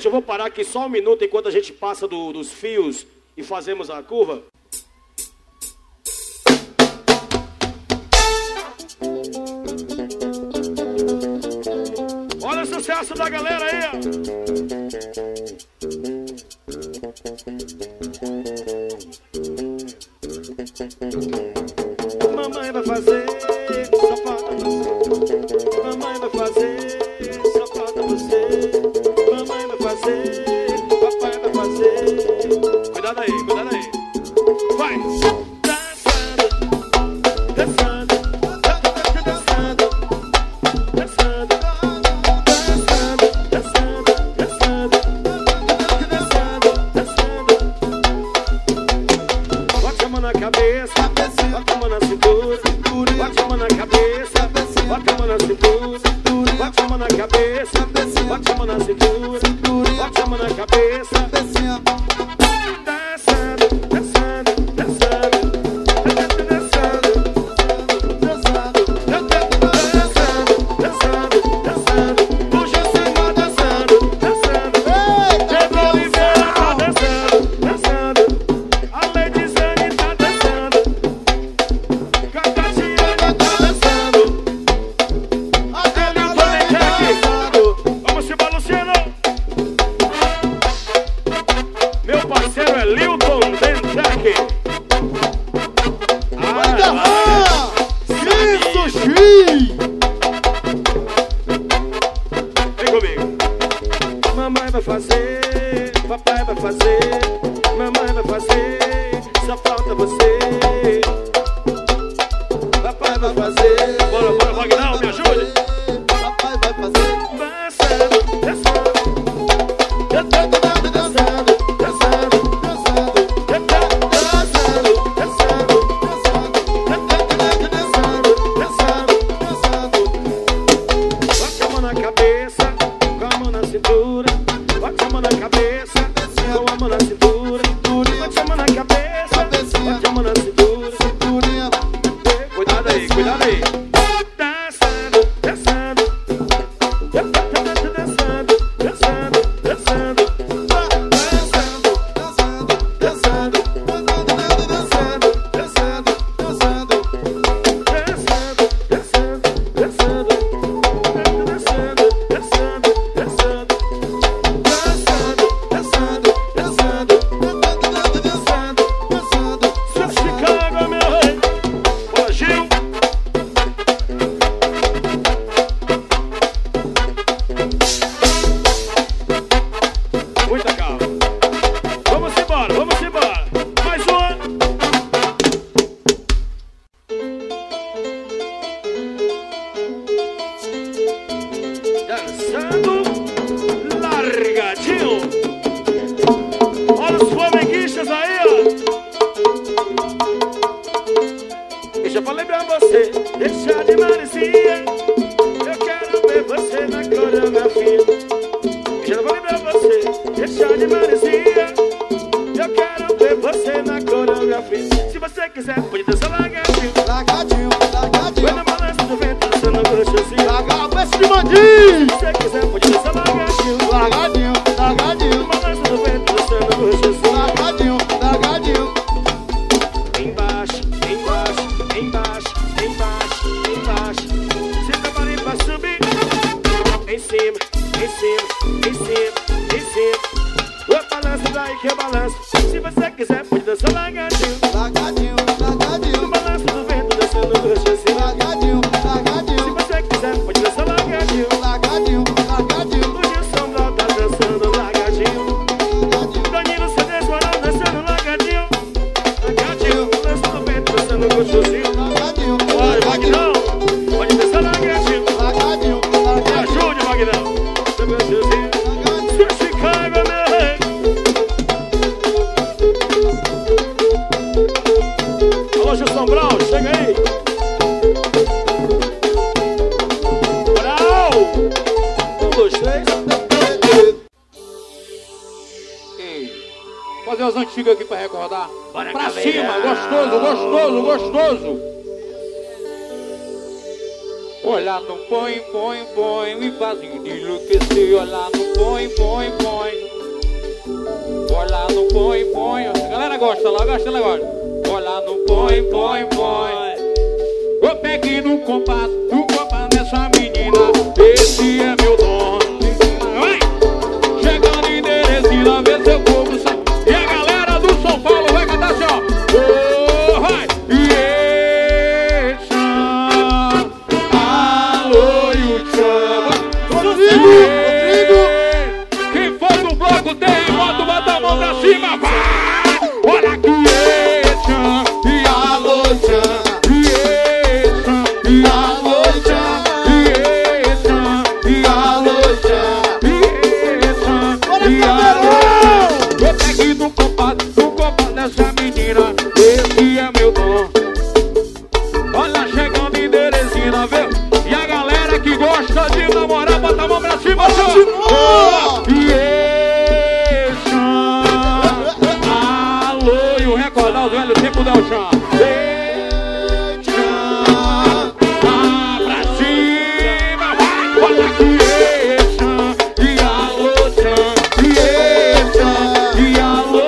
eu vou parar aqui só um minuto enquanto a gente passa dos fios e fazemos a curva. Olha o sucesso da galera aí, ó. Mamãe vai fazer sapato você. Mamãe vai fazer sapato você. Mamãe vai fazer, papai vai fazer. Cuidado aí, cuidado aí. Vai! Dançando, dançando, dançando, dançando, dançando, dançando, dançando, dançando. Bota a mão na cabeça, bota a mão na cintura, bota a mão na cabeça, bota a mão na cintura, bota a mão na cabeça, bota a mão na cintura, bota a mão na cabeça. Dançando, dançando, dançando, dançando, dançando, dançando, dançando, puxa cima dançando, dançando, Pedro Oliveira tá dançando, dançando, a Lady Zane tá dançando, Cacatiane tá dançando, até o Tony Jack, vamos embora, Luciano. Meu parceiro é Lilton Dentec. Isso, Xi! Vem comigo. Mamãe vai fazer, papai vai fazer. Mamãe vai fazer, só falta você. Papai vai fazer. Bora, bora, Vagnão, me ajude. Papai vai fazer. Dançando, dançando, dançando, dançando, dançando, dançando, dançando, dançando, dançando. Bota a mão na cabeça, com a mão na cintura. Bota a mão na cabeça, com a mão na cintura. Bota a mão na cabeça, bota a mão na cintura. Cuidado aí, cuidado aí. Dançando, dançando, dançando, dançando, dançando, dançando, dançando, dançando, dançando, Chicago, meu rei. Bora, Gil. Muita calma. Vamos embora, vamos embora. Mais uma. Dançando largadinho. Olha os flamenguistas aí, ó. Deixa pra lembrar você, deixa de maresia. Eu quero ver você na coreografia. Deixa pra lembrar você, deixa de maresia. Eu quero ver você na coreografia. Se você quiser, pode dançar largadinho. Largadinho, largadinho. Vai na balança do vento, dançando gostosinho. Larga esse de mandinho. Se você quiser, pode dançar largadinho. Largadinho, largadinho. Na balança do vento, dançando gostosinho. Largadinho, largadinho. Embaixo, embaixo, embaixo, embaixo, embaixo. Se preparem pra subir. Em cima, em cima, em cima, em cima. O balanço daí que é balanço. Se você quiser, pode dançar largadinho. Largadinho, No largadinho. balanço do vento, dançando gostosinho. Largadinho, Se largadinho. você quiser, pode dançar largadinho. Largadinho, largadinho. O Gilson Brau tá dançando largadinho. Danilo Cedês Morão dançando largadinho. Largadinho, balanço do vento, dançando gostosinho. Largadinho, Olha, Vagnão, pode dançar largadinho. largadinho, Me largadinho. ajude, Vagnão. Seu gostosinho. Seu Chicago, meu rei. Alô, Gilson Brau, chega aí. Brau! 1, 2, 3. Fazer as antigas aqui pra recordar. Bora, Pra caveira. cima, gostoso, gostoso, gostoso. Olha no põe, põe, põe, me fazem enlouquecer. Olha no põe, põe, põe. Olha no põe, põe. A galera gosta lá, gosta lá agora. Olha no põe, põe, põe. Eu peguei no compasso nessa menina. Esse é meu dom. Vai! Chegando em Teresina, vê seu povo sabe. E a galera do São Paulo vai cantar assim, ó. Oh, vai! Alô, e o tchau. Rodrigo! Quem for do bloco tem moto, bota a mão pra cima, vai! Olha aqui, tchau. E alô, tchau. Essa menina, esse é meu dom. Olha, chegando em Teresina, viu? E a galera que gosta de namorar, bota a mão pra cima, alô, e o recordar os velhos tempos da Uchan. Pra cima, vai, olha aqui, e alô, e alô,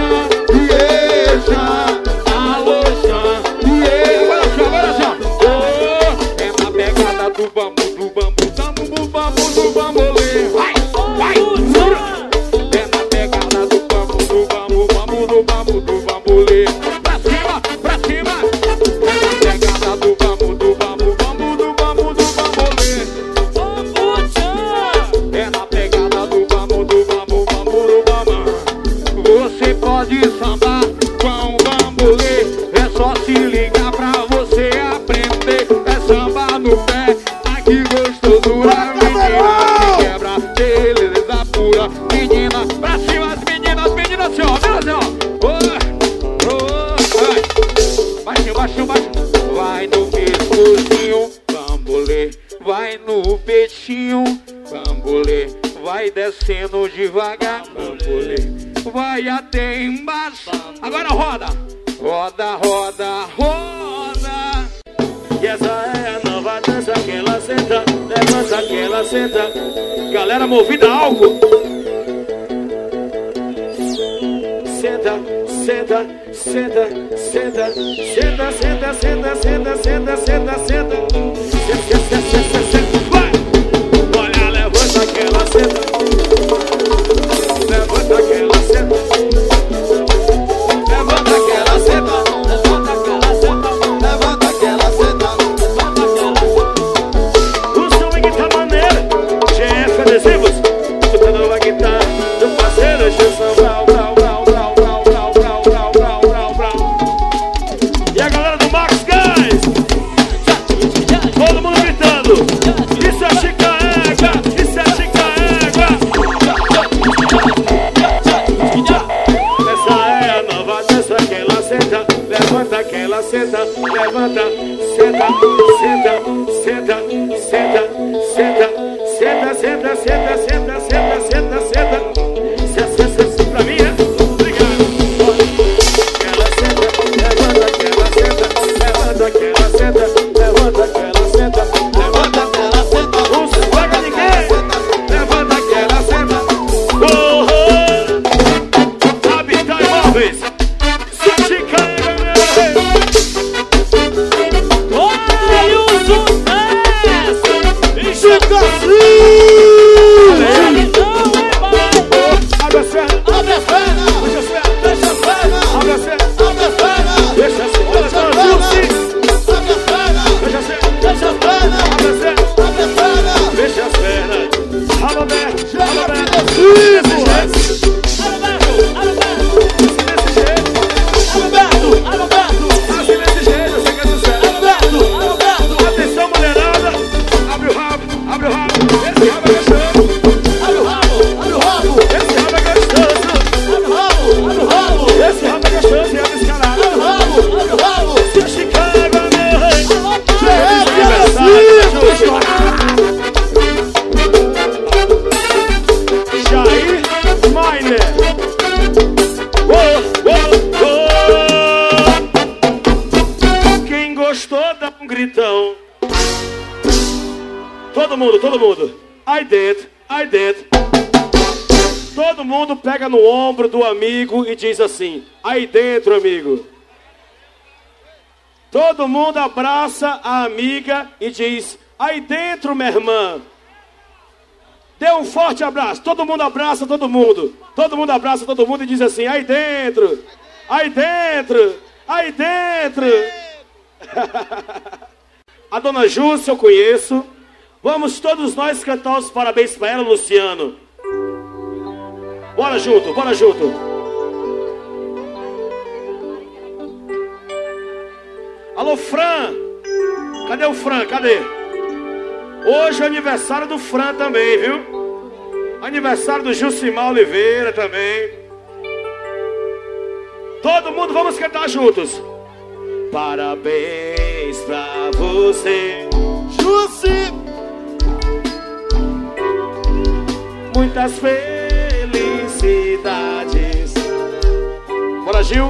do bambu, do bambu, do bambu, do bambolê. Vai, vai, é na pegada do bambu, do bambu, bambu, do bambu, do bambolê. Pra cima, pra cima. É na pegada do bambu, do bambu, bambu, do bambu, do bambolê. É na pegada do bambu, do bambu, bambu, do bambu. Você pode sambar com o bambolê. É só se ligar pra você aprender. É samba no pé. Que gostosura, menina, que quebra, beleza pura. Menina, pra cima, as meninas, assim, ó, assim, ó. Vai, baixinho, baixinho, baixinho. Vai no pescocinho, bambolê. Vai no peitinho, bambolê. Vai descendo devagar, bambolê. Vai até embaixo. Agora roda, roda, roda, roda. E essa é a nova dança que ela senta, levanta que ela senta. Galera movida a álcool. Senta, senta, senta, senta, senta, senta, senta, senta, senta, senta, senta. Vai! Olha, levanta que ela senta. Levanta que ela senta. Levanta que ela senta. Escutando a guitarra do parceiro Gilson Brau, Brau, Brau, Brau, Brau, Brau, Brau, Brau, Brau, Brau, Brau. E a galera do Max Guys, todo mundo gritando. Isso é chica égua, isso é chica égua. Essa é a nova dança que ela senta, levanta que ela senta, levanta, senta, senta, senta, senta, senta. Senta, senta, senta, senta, senta, senta, senta. Senta pra mim, né? Obrigado. Ela senta, levanta que ela senta, levanta que ela senta, levanta que ela senta, levanta que ela senta. Não se paga ninguém. Levanta que ela senta. Habitat Imóveis. Chica, olha o sucesso. Chica, abre as pernas, abre as pernas, deixa as pernas, deixa as pernas, abre as pernas, abre as pernas, deixa as pernas, abre as pernas, deixa as pernas, deixa as pernas, abre as pernas, abre as pernas, deixa as pernas, abre aberto, abre aberto, atenção mulherada, abre o rabo, abre o rabo, esse rabo é gostoso, abre o rabo, esse rabo é gostoso, abre o rabo, esse rabo é gostoso e abre escalado, abre o rabo, se Chicago, meu rei, Jair Miner. Quem gostou dá um gritão. Todo mundo, todo mundo. Aí dentro, aí dentro. Todo mundo pega no ombro do amigo e diz assim: aí dentro, amigo. Todo mundo abraça a amiga e diz: aí dentro, minha irmã. Dê um forte abraço. Todo mundo abraça todo mundo. Todo mundo abraça todo mundo e diz assim: aí dentro, aí dentro, aí dentro. A dona Júcia eu conheço. Vamos todos nós cantar os parabéns para ela, Luciano. Bora junto, bora junto. Alô, Fran. Cadê o Fran? Cadê? Hoje é aniversário do Fran também, viu? Aniversário do Jucimar Oliveira também. Todo mundo, vamos cantar juntos. Parabéns pra você, Jussi. muitas felicidades. Bora, Gil.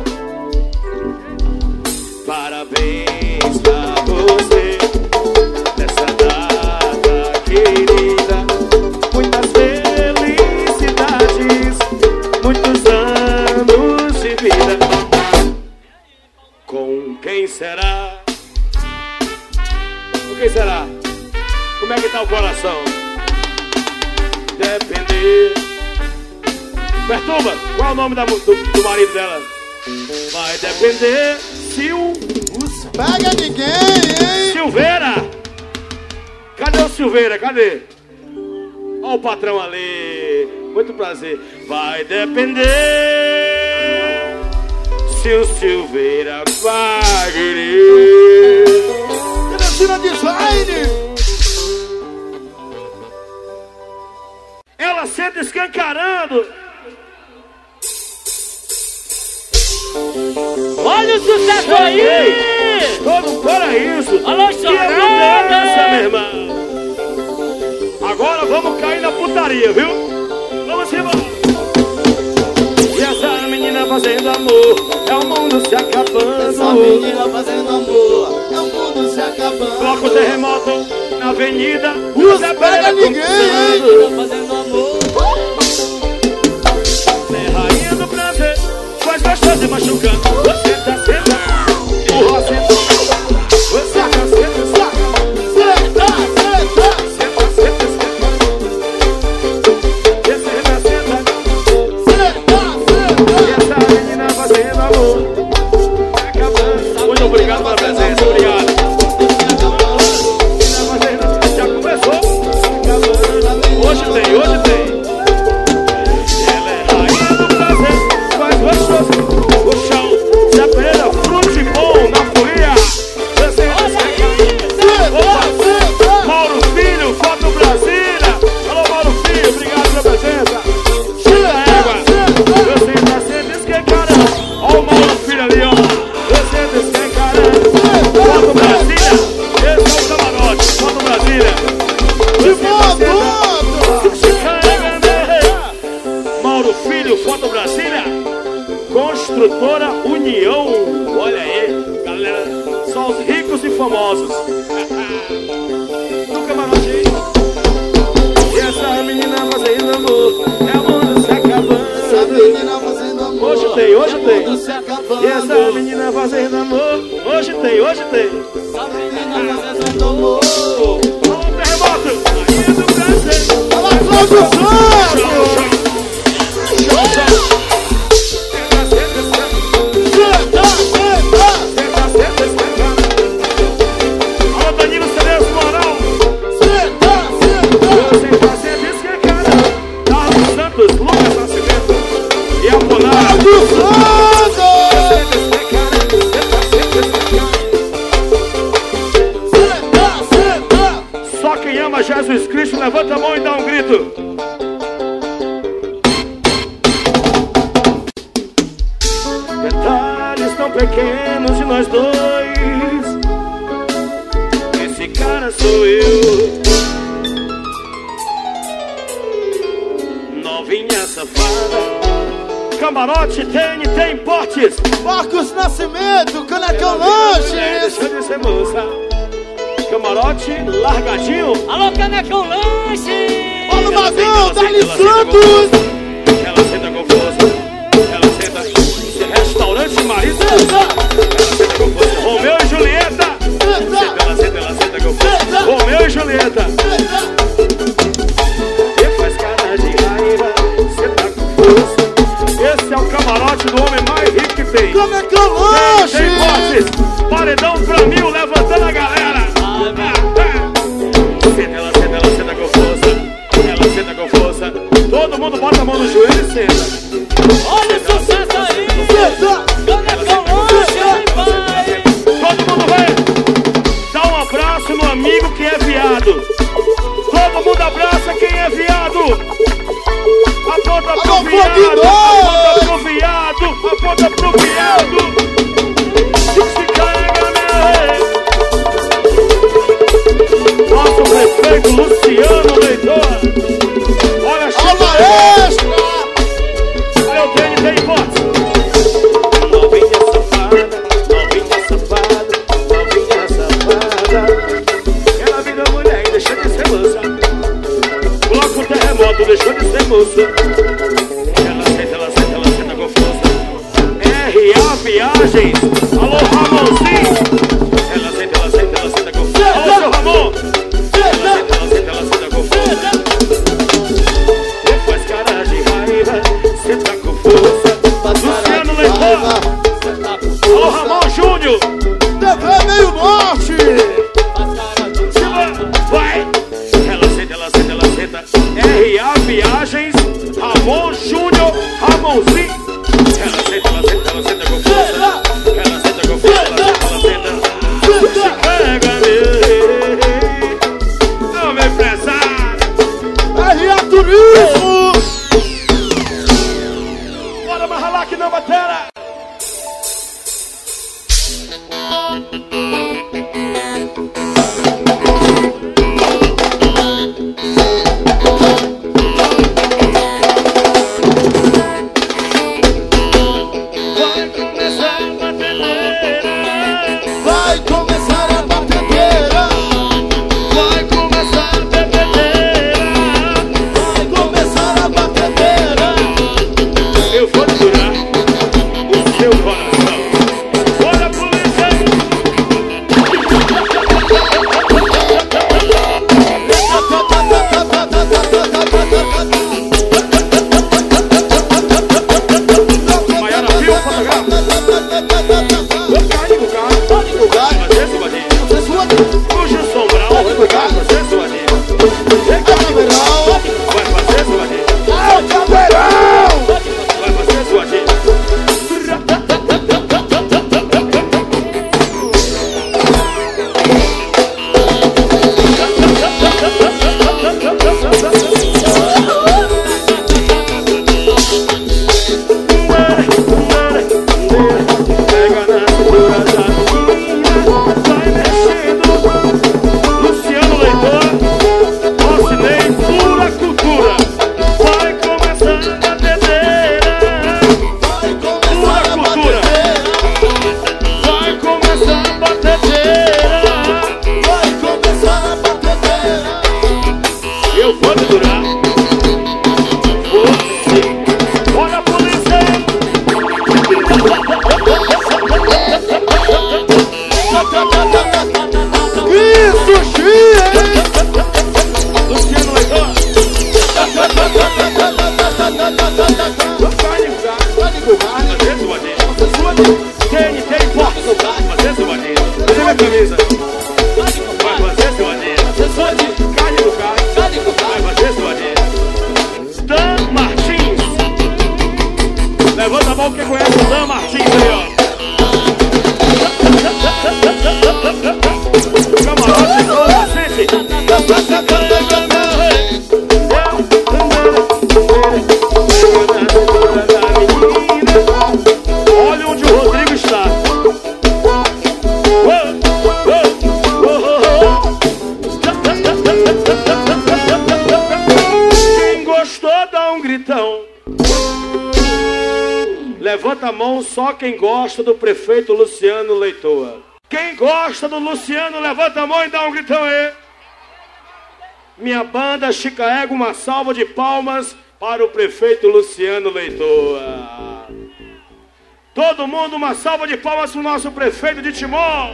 Parabéns pra você nessa data querida. Muitas felicidades, muitos anos de vida. Com quem será? Com quem será? Como é que tá o coração? Depender. Perturba, qual é o nome do marido dela? Vai depender. Pega ninguém, hein? Silveira! Cadê o Silveira? Cadê? Olha o patrão ali. Muito prazer. Vai depender se o Silveira vai querer. Cristina Design. Ela senta escancarando. Olha o sucesso aí! Todo um paraíso. Alô, que abundância, minha irmã. Agora vamos cair na putaria, viu? Vamos embora. E essa menina fazendo amor, é o mundo se acabando. Essa menina fazendo amor, é o mundo se acabando. Bloco terremoto na avenida. Usa, pega ninguém. Fazendo amor. É rainha do prazer, faz gostoso e machucando. Você tá sentado, empurra, senta. Você tá sentado, Senta, senta. senta, senta, senta. Você tá sentado. Senta, E essa menina fazendo amor, acabando. Muito obrigado pela presença, obrigado. Menina fazendo, já começou? Hoje tem, hoje tem. Ela é rainha do prazer, faz gostoso. O chão se apeira, frute bom na folia. Você Mauro Filho, Foto Brasília. Alô, Mauro Filho, obrigado pela presença. Tira a égua. Você tá sendo esquencarando. Olha o Mauro Filho ali, ó. Você tá esquencarando. Foto Brasília. Esse é o camarote. Foto Brasília. Mauro Filho, Foto Brasília. Construtora União. Olha aí, galera. Só os ricos e famosos. No camarote. E essa menina fazendo amor, é o mundo se acabando. Essa menina fazendo amor, Hoje tem, hoje tem. é o mundo se acabando. E essa menina fazendo amor, hoje tem, hoje tem. Essa menina fazendo amor. Alô, terremoto, rainha do prazer. Fala, Cláudio Santos. Senta, senta, senta. Senta, senta. Senta, senta, senta. Alô, Danilo Cerezo Moral. Senta, senta. Você tá sendo esquecado. Carlos Santos, Lucas Nascimento. E a Polar. Cláudio Santos. Senta, senta. Só quem ama Jesus Cristo, levanta a mão e dá um grito. Detalhes tão pequenos de nós dois. Esse cara sou eu. Novinha safada. Camarote TNT Importes. Marcos Nascimento, Canecão Lanches. Deixa de ser moça. Camarote camarote largadinho. Alô, Canecão Lanche! Olha o Magão, Dali Santos! Ela senta com força. Ela senta. Esse restaurante Marisa. Ela senta com força. Romeu e Julieta. Ela senta com força. Romeu e Julieta. E faz cara de raiva. Senta com força. Esse é o camarote do homem mais rico que tem. Canecão Lanche! Tem botes. Paredão pra 1000, levantando a galera. Ela senta com força. Ela senta com força. Todo mundo bota a mão no joelho e senta. Olha o sucesso aí! Canecão Lanche, vai! Todo mundo vai dar um abraço no amigo que é viado. Todo mundo abraça quem é viado. Aponta pro viado. Aponta pro viado. Aponta pro viado. Se carrega, meu. Nosso prefeito Luciano Leitor. Olha a Aula extra! Olha o Dani, tem hipótese. Novinha safada, novinha safada, novinha safada. Ela vira mulher e deixa de ser moça. Coloca o terremoto, deixou de ser moça. Ela senta com força. R.A. Viagens. Alô, Ramonzinho. Ela senta com força. Alô, seu Ramon. Ela senta com força. E faz cara de raiva. Senta com força. Luciano Leitor. Alô, Ramon Júnior. TV Meio Norte! Vai. Ela senta. R.A. Viagens. Ramon Júnior. Ramonzinho. Ela senta com força. Ela senta com força. Ela senta. Se carrega, meu. Meu empresário. R.A. Turismo! Bora mais ralar aqui na batera. Vai começar a batedeira! Vai começar a bebedeira. Vai começar a batedeira! Eu vou durar o seu coração. Bora, polícia! Maiara, viu o fotografo? Cai no carro. Fazer esse badinho. O Gilson Brown. Vai fazer esse badinho. Vai fazer esse badinho. Vai fazer esse badinho. Pega na cintura da menina, vai mexendo. Luciano Leitor, Rocinei, pura cultura. Vai começar a bebedeira. Pura cultura. Vai começar a batedeira. Eu vou durar. Você. Olha a polícia. Isso, Chia! Luciano Leitor. Vai divulgar. Fazer esse badinho. Tem porta. Fazer esse badinho. Cadê minha camisa? Vai fazer esse badinho. Carne do carro. Vai fazer esse badinho. Dan Martins. Levanta a mão quem conhece o Dan Martins aí, ó. Camarote com cacete. Olha onde o Rodrigo está. Quem gostou, dá um gritão. Levanta a mão só quem gosta do prefeito Luciano Leitor. Quem gosta do Luciano, levanta a mão e dá um gritão aí. Minha banda Chica Ego, uma salva de palmas para o prefeito Luciano Leitor. Todo mundo, uma salva de palmas para o nosso prefeito de Timor.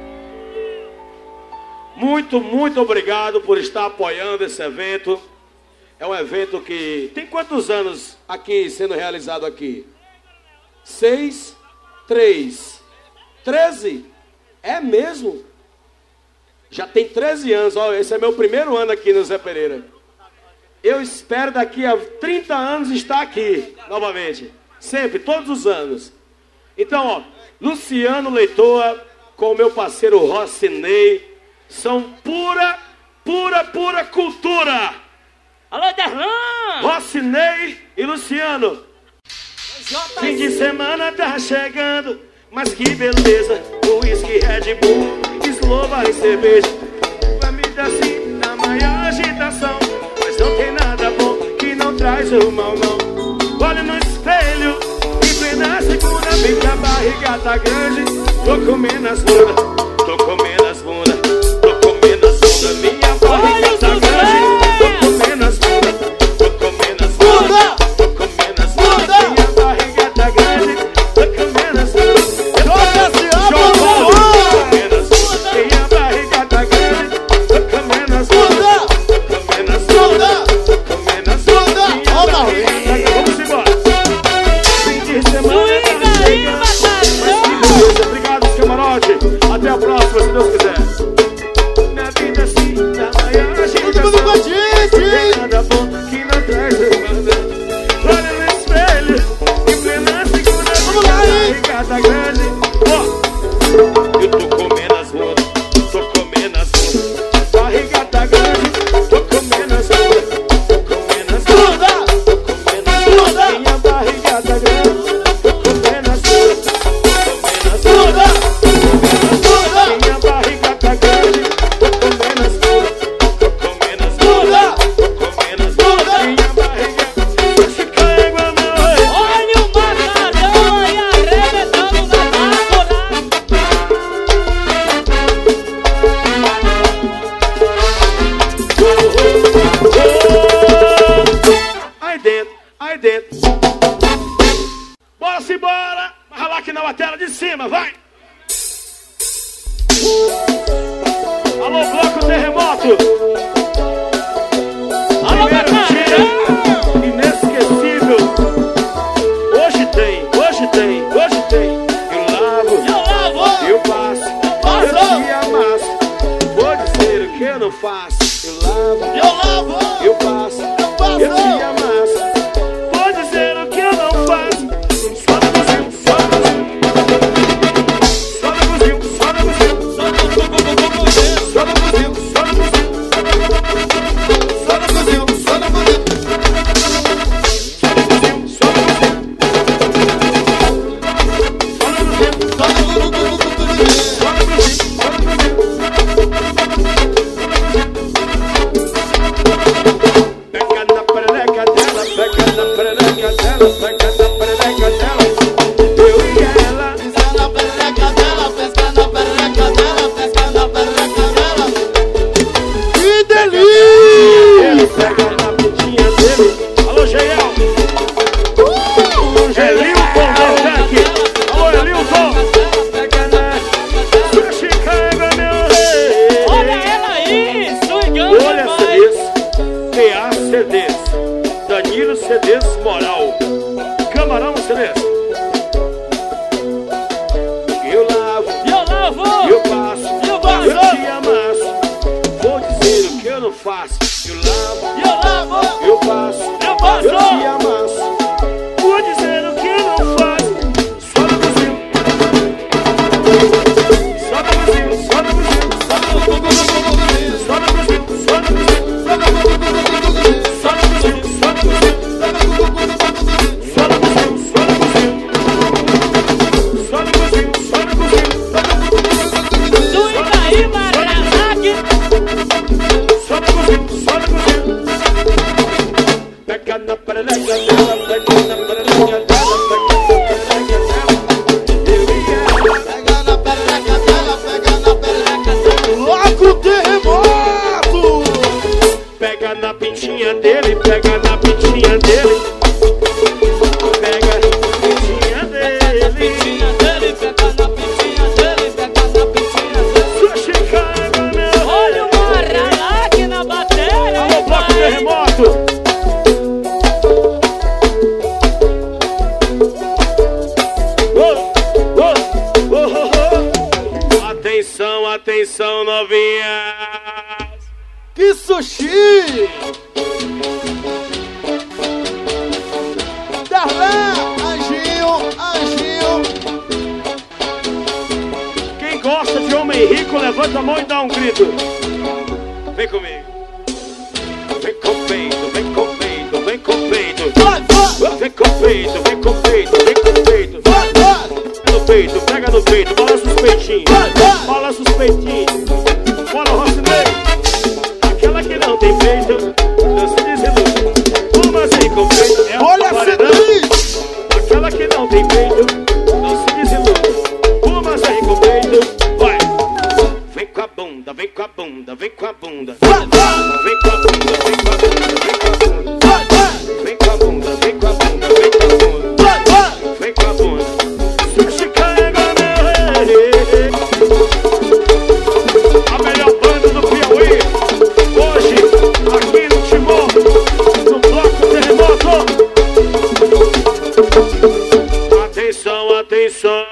Muito, muito obrigado por estar apoiando esse evento. É um evento que tem quantos anos aqui sendo realizado aqui? 6, 3, 13? É mesmo? Já tem 13 anos, ó, esse é meu primeiro ano aqui no Zé Pereira. Eu espero daqui a 30 anos estar aqui, novamente. Sempre, todos os anos. Então, ó, Luciano Leitor com o meu parceiro Rocinei são pura cultura. Alô, Derlan! Rocinei e Luciano. Fim de semana tá chegando, mas que beleza. Whisky, Red Bull, Slova e cerveja. Família assim, na maior agitação. Mas não tem nada bom que não traz o mal, não. Olha no espelho, em plena segunda, vem que a barriga tá grande. Tô comendo as bundas, tô comendo as bundas, tô comendo as bundas. Minha barriga tá grande. Tô comendo as bundas, tô comendo as bundas, tô comendo as bundas. Minha barriga tá grande, tô comendo as bundas. Minha barriga tá grande, tô comendo as bundas, tô comendo as bundas, tô comendo as bundas. Minha barriga tá grande. Vamos embora. Fim de semana tá chegando. Mas que beleza. Obrigado, camarote. Até a próxima, se Deus quiser. Minha vida assim, na maior agitação. Tem nada bom que não traz o mal. Olha no espelho, em plena segunda, minha barriga tá grande. Eu tô comendo as bundas, tô comendo as bundas. Barriga tá grande, tô comendo as bundas, tô comendo as bundas, tô comendo as bundas. Minha barriga tá grande, tô comendo as bundas, tô comendo as bundas, tô comendo as bundas. Minha barriga tá grande, tô comendo as bundas, tô comendo as bundas, tô comendo as bundas. Minha barriga se caiu, meu rei. Olha o macadão aí arrebentando na tábua. Aí dentro. Bora-se embora. Vai lá aqui na tela de cima, vai. Alô, bloco terremoto. Alô, Primeiro dia inesquecível. Hoje tem. Eu lavo, eu passo, eu te amasso. Vou dizer o que eu não faço. Eu lavo, eu passo, eu te amasso. Vou dizer o que eu não faço. Só no Brasil, só no Brasil. Só no Brasil, só no Brasil. Só no Brasil, só no Brasil. Só no Brasil, só no Brasil. Só no Brasil, só no Brasil. Pega na perereca dela, pega na perereca dela, pega na perereca dela. Eu e ela. Pesca na perereca dela, pesca na perereca dela, pesca na perereca dela. Que delícia! Ele pega na pintinha dele. Alô, Geiel. Elilton, vem aqui. Alô, Elilton. Pega na Chicago, meu rei. Olha ela aí, swingando Olha demais. CDs, PA CDs, Danilo CDs Moral, Camarão CDs. Eu lavo, eu passo, eu te amasso. Vou dizer o que eu não faço. Eu lavo, eu passo, eu te amasso. Vou dizer o que eu não faço. Só no Brasil, só no Brasil, só no Brasil, só no Brasil, só no Brasil, só no Brasil, só no Brasil, só no Brasil, só no Brasil. Atenção, atenção, novinhas. Que sushi! Darlan, Anjinho, Anjinho. Quem gosta de homem rico, levanta a mão e dá um grito. Vem comigo. Vem com peito, vem com peito, vem com peito. Vai, vai! Vem com peito, vem com peito, vem com peito. Vai, vai! Pega no peito, pega no peito, balança os peitinhos. Vai, vai! Balança os peitinhos. Bora, Rocinei. Aquela que não tem peito, não se desilude. Uma sem com peito é Olha uma a paredão. citriz! Aquela que não tem peito, não se desilude. Uma sem com peito, vai. Vem com a bunda, vem com a bunda, vem com a bunda. Vai, vai! Vem com a bunda, vem com a bunda, vem com a bunda. Vai, vai! Vem com a bunda, vem com a bunda, vem com a bunda. Vai, vai! Vem com a bunda. Sushi carrega meu rei. A melhor banda do Piauí. Hoje, aqui no Timor, no Bloco Terremoto. Atenção, atenção.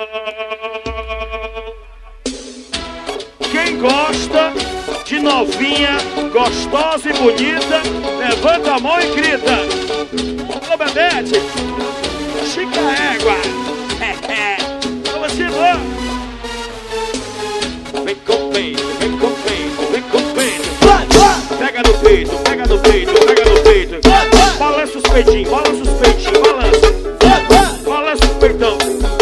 Quem gosta de novinha, gostosa e bonita, levanta a mão e grita. Ô, Bebete, chica égua. Vamos embora. Vem com peito, vem com peito, vem com peito. Vai, vai! Pega no peito, pega no peito, pega no peito. Vai, vai! Balança os peitinhos, balança os peitinhos, balança. Vai, vai! Balança os peitão.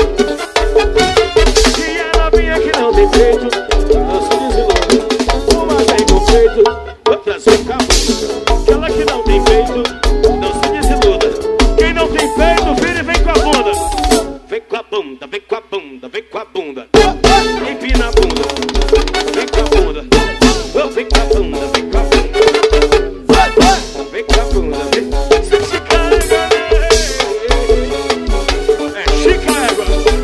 E a novinha que não tem peito, não se desilude. Uma vem com peito, outra sem com a bunda. Aquela que não tem peito, não se desiluda. Quem não tem peito, vira e vem com a bunda. Vem com a bunda, vem com a bunda, vem com a bunda. Empina a bunda, vem com a bunda. Vem com a bunda, vem com a bunda. Vai, vai! Vem com a bunda, vem. Se carrega, é chica égua.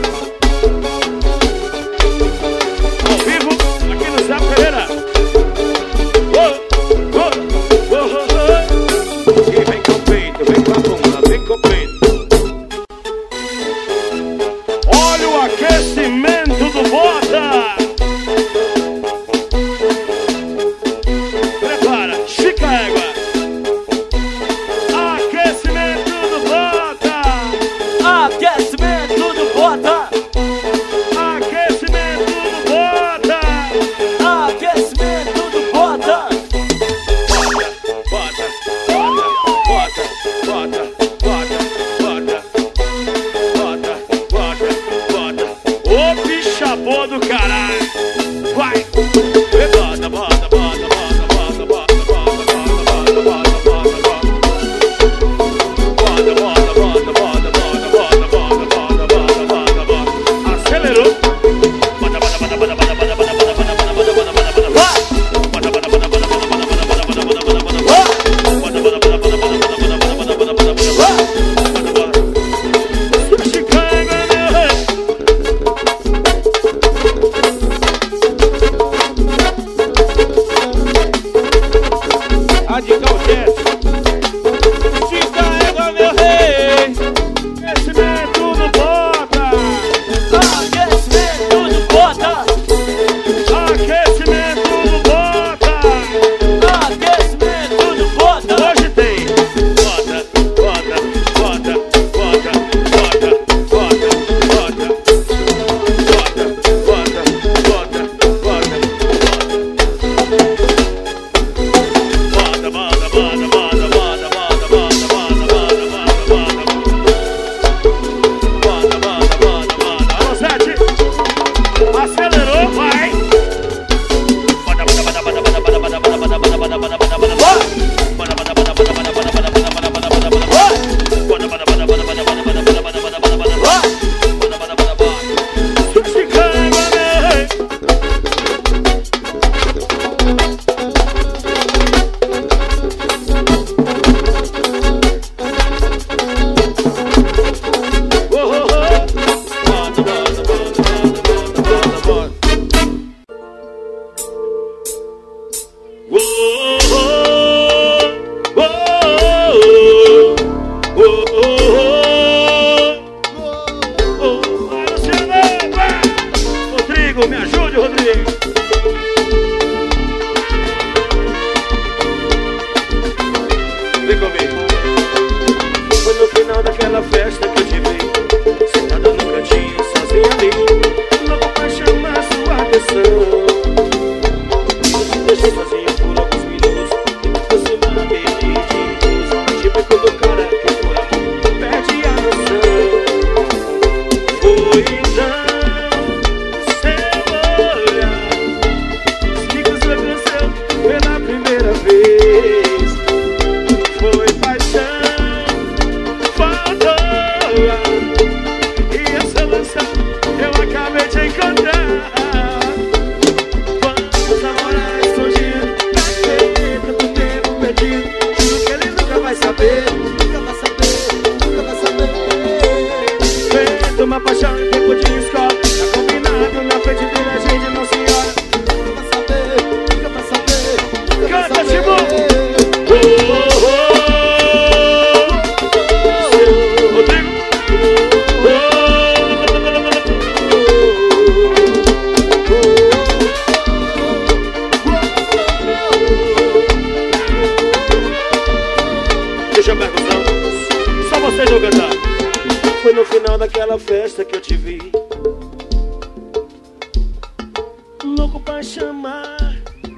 Ao vivo, aqui no Zé Pereira. E vem com o peito, vem com a bunda, vem com o peito. Olha o aquecimento do Bota. Prepara, chica égua. Aquecimento do Bota. Aquecimento do Bota. Aquecimento do Bota. Aquecimento do Bota. Bota, bota, bota, bota, bota, bota, bota, bota, bota. Ô bicha boa do caralho. Vai. Bota, bota, bota, bota, bota, bota, bota, bota, bota, bota, bota. Bota, bota, bota, bota, bota, bota, bota, bota, bota, bota. Acelerou. Bota, bota, bota, bota, bota, bota, bota, bota, bota, bota, bota, bota, bota, bota. Bota, bota, bota, bota, bota, bota, bota, bota, bota, bota, bota, bota, bota. Bota, bota, bota, bota, bota, bota, bota, bota, bota, bota, bota. Sushi carrega meu rei. Radical Jazz. Chica égua meu rei. Aquecimento do Bota. Aquecimento do Bota. Aquecimento do Bota. Aquecimento do Bota. Hoje tem. Bota, bota, bota, bota, bota, bota, bota. Bota, bota, bota, bota, bota. Bota, bota, bota, bota, bota, bota, bota, bota, bota, bota, bota. Bota, bota, bota, bota. Alô, Sete. Acelerou, vai. Bota, bota, bota, bota, bota, bota, bota, bota, bota, bota, bota, bota, bota, bota. Bota, bota, bota, bota, bota, bota, bota, bota, bota, bota, bota, bota, bota. Bota, bota, bota, bota, bota, bota, bota, bota, bota, bota, bota, bota. Bota, bota, bota, bota. Sushi carrega meu rei. Oh, oh, oh. Bota, bota, bota, bota, bota, bota, bota. Oh, oh, oh, oh, oh, oh, oh. Rodrigo, me ajude, Rodrigo. Eu te deixei sozinho por alguns minutos. Você manda perdidos. Tipo quando o cara que por amor perde a noção. Foi então seu olhar que nos aconteceu pela primeira vez. Foi paixão, faltou ar. E essa lança eu acabei de encontrar. Vamos namorar escondido, pra ter tanto tempo perdido. Juro que ele nunca vai saber, nunca vai saber, nunca vai saber. Feito uma paixão em tempo de escola, tá combinado na frente dele, a gente não se olha. Nunca vai saber, nunca vai saber, nunca vai saber. Canta, Simão! Deixa eu perguntar, só vocês vão cantar. Foi no final daquela festa que eu te vi, louco pra chamar.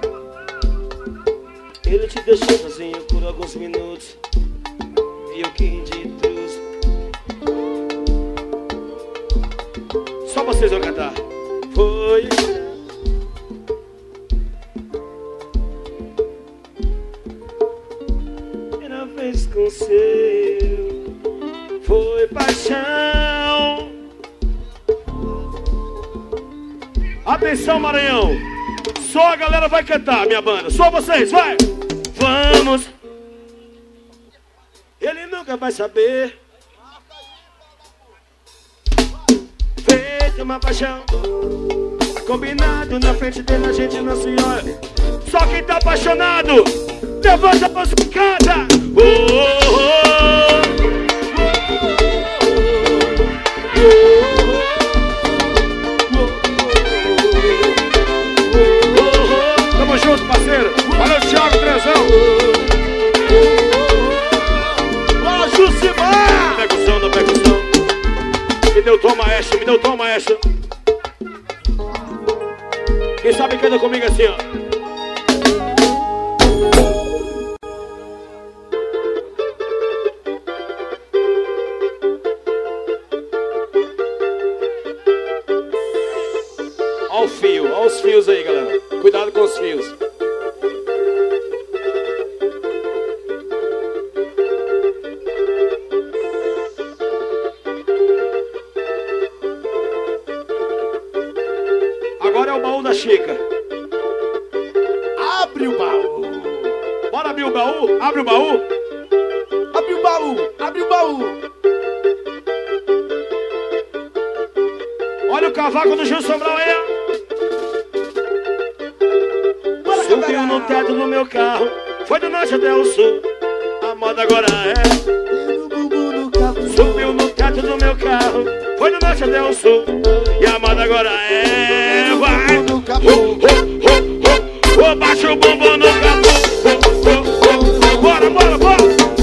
Ele te deixou sozinho por alguns minutos. Viu que de truz. Só vocês vão cantar. Foi primeira vez com seu. Foi paixão. Atenção, Maranhão. Só a galera vai cantar, minha banda. Só vocês, vai. Vamos. Ele nunca vai saber. Feito uma paixão, combinado na frente dele, a gente não se olha. Só quem tá apaixonado, levanta a voz e canta. Tamo junto, parceiro. Valeu, Thiago Trezão. Bora, Jucimar. Percussão da percussão. Me deu tom, maestro, me deu tom, maestro. Quem sabe canta comigo assim, ó. Ó o fio, ó os fios aí, galera. Cuidado com os fios. Agora é o baú da Chica. Abre o baú. Bora abrir o baú? Abre o baú. Abre o baú. Abre o baú. Olha o cavaco do Gil Sobral aí, ó. Subiu no teto do meu carro, foi do norte até o sul. A moda agora é subiu no teto do meu carro, foi do norte até o sul. E a moda agora é vai. Baixa o bumbum no capô. Bora, bora, bora.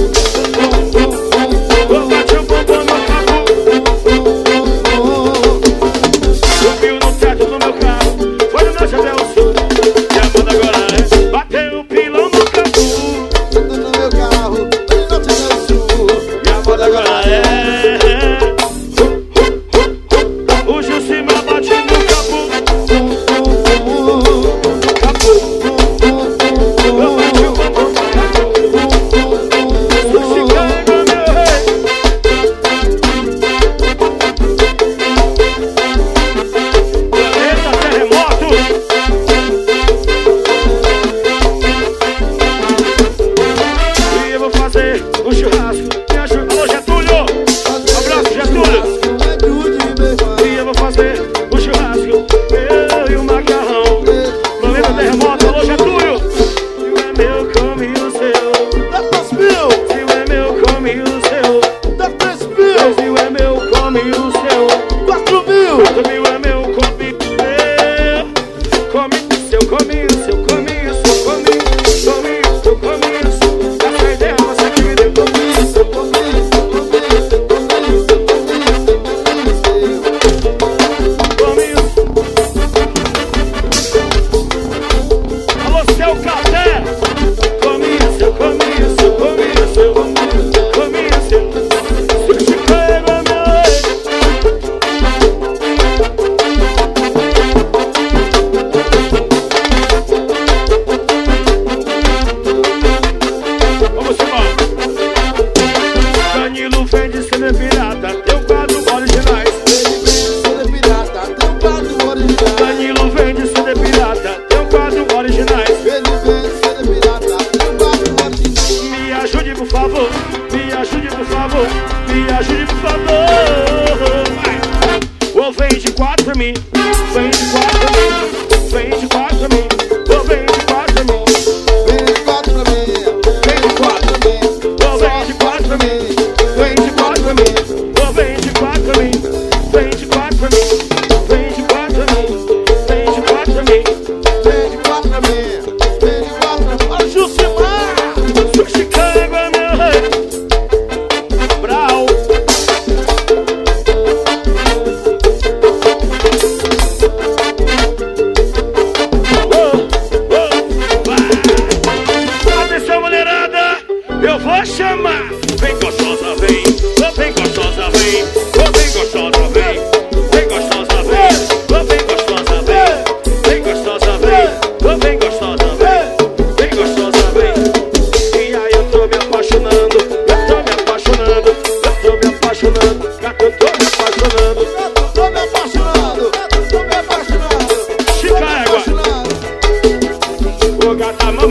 Baixa o bumbum no capô. Subiu no teto do meu carro, foi do norte até o sul. E a moda agora é bateu o pilão no capô. No meu carro, foi do norte até o sul. E a moda agora é o Jucimar bate no capô.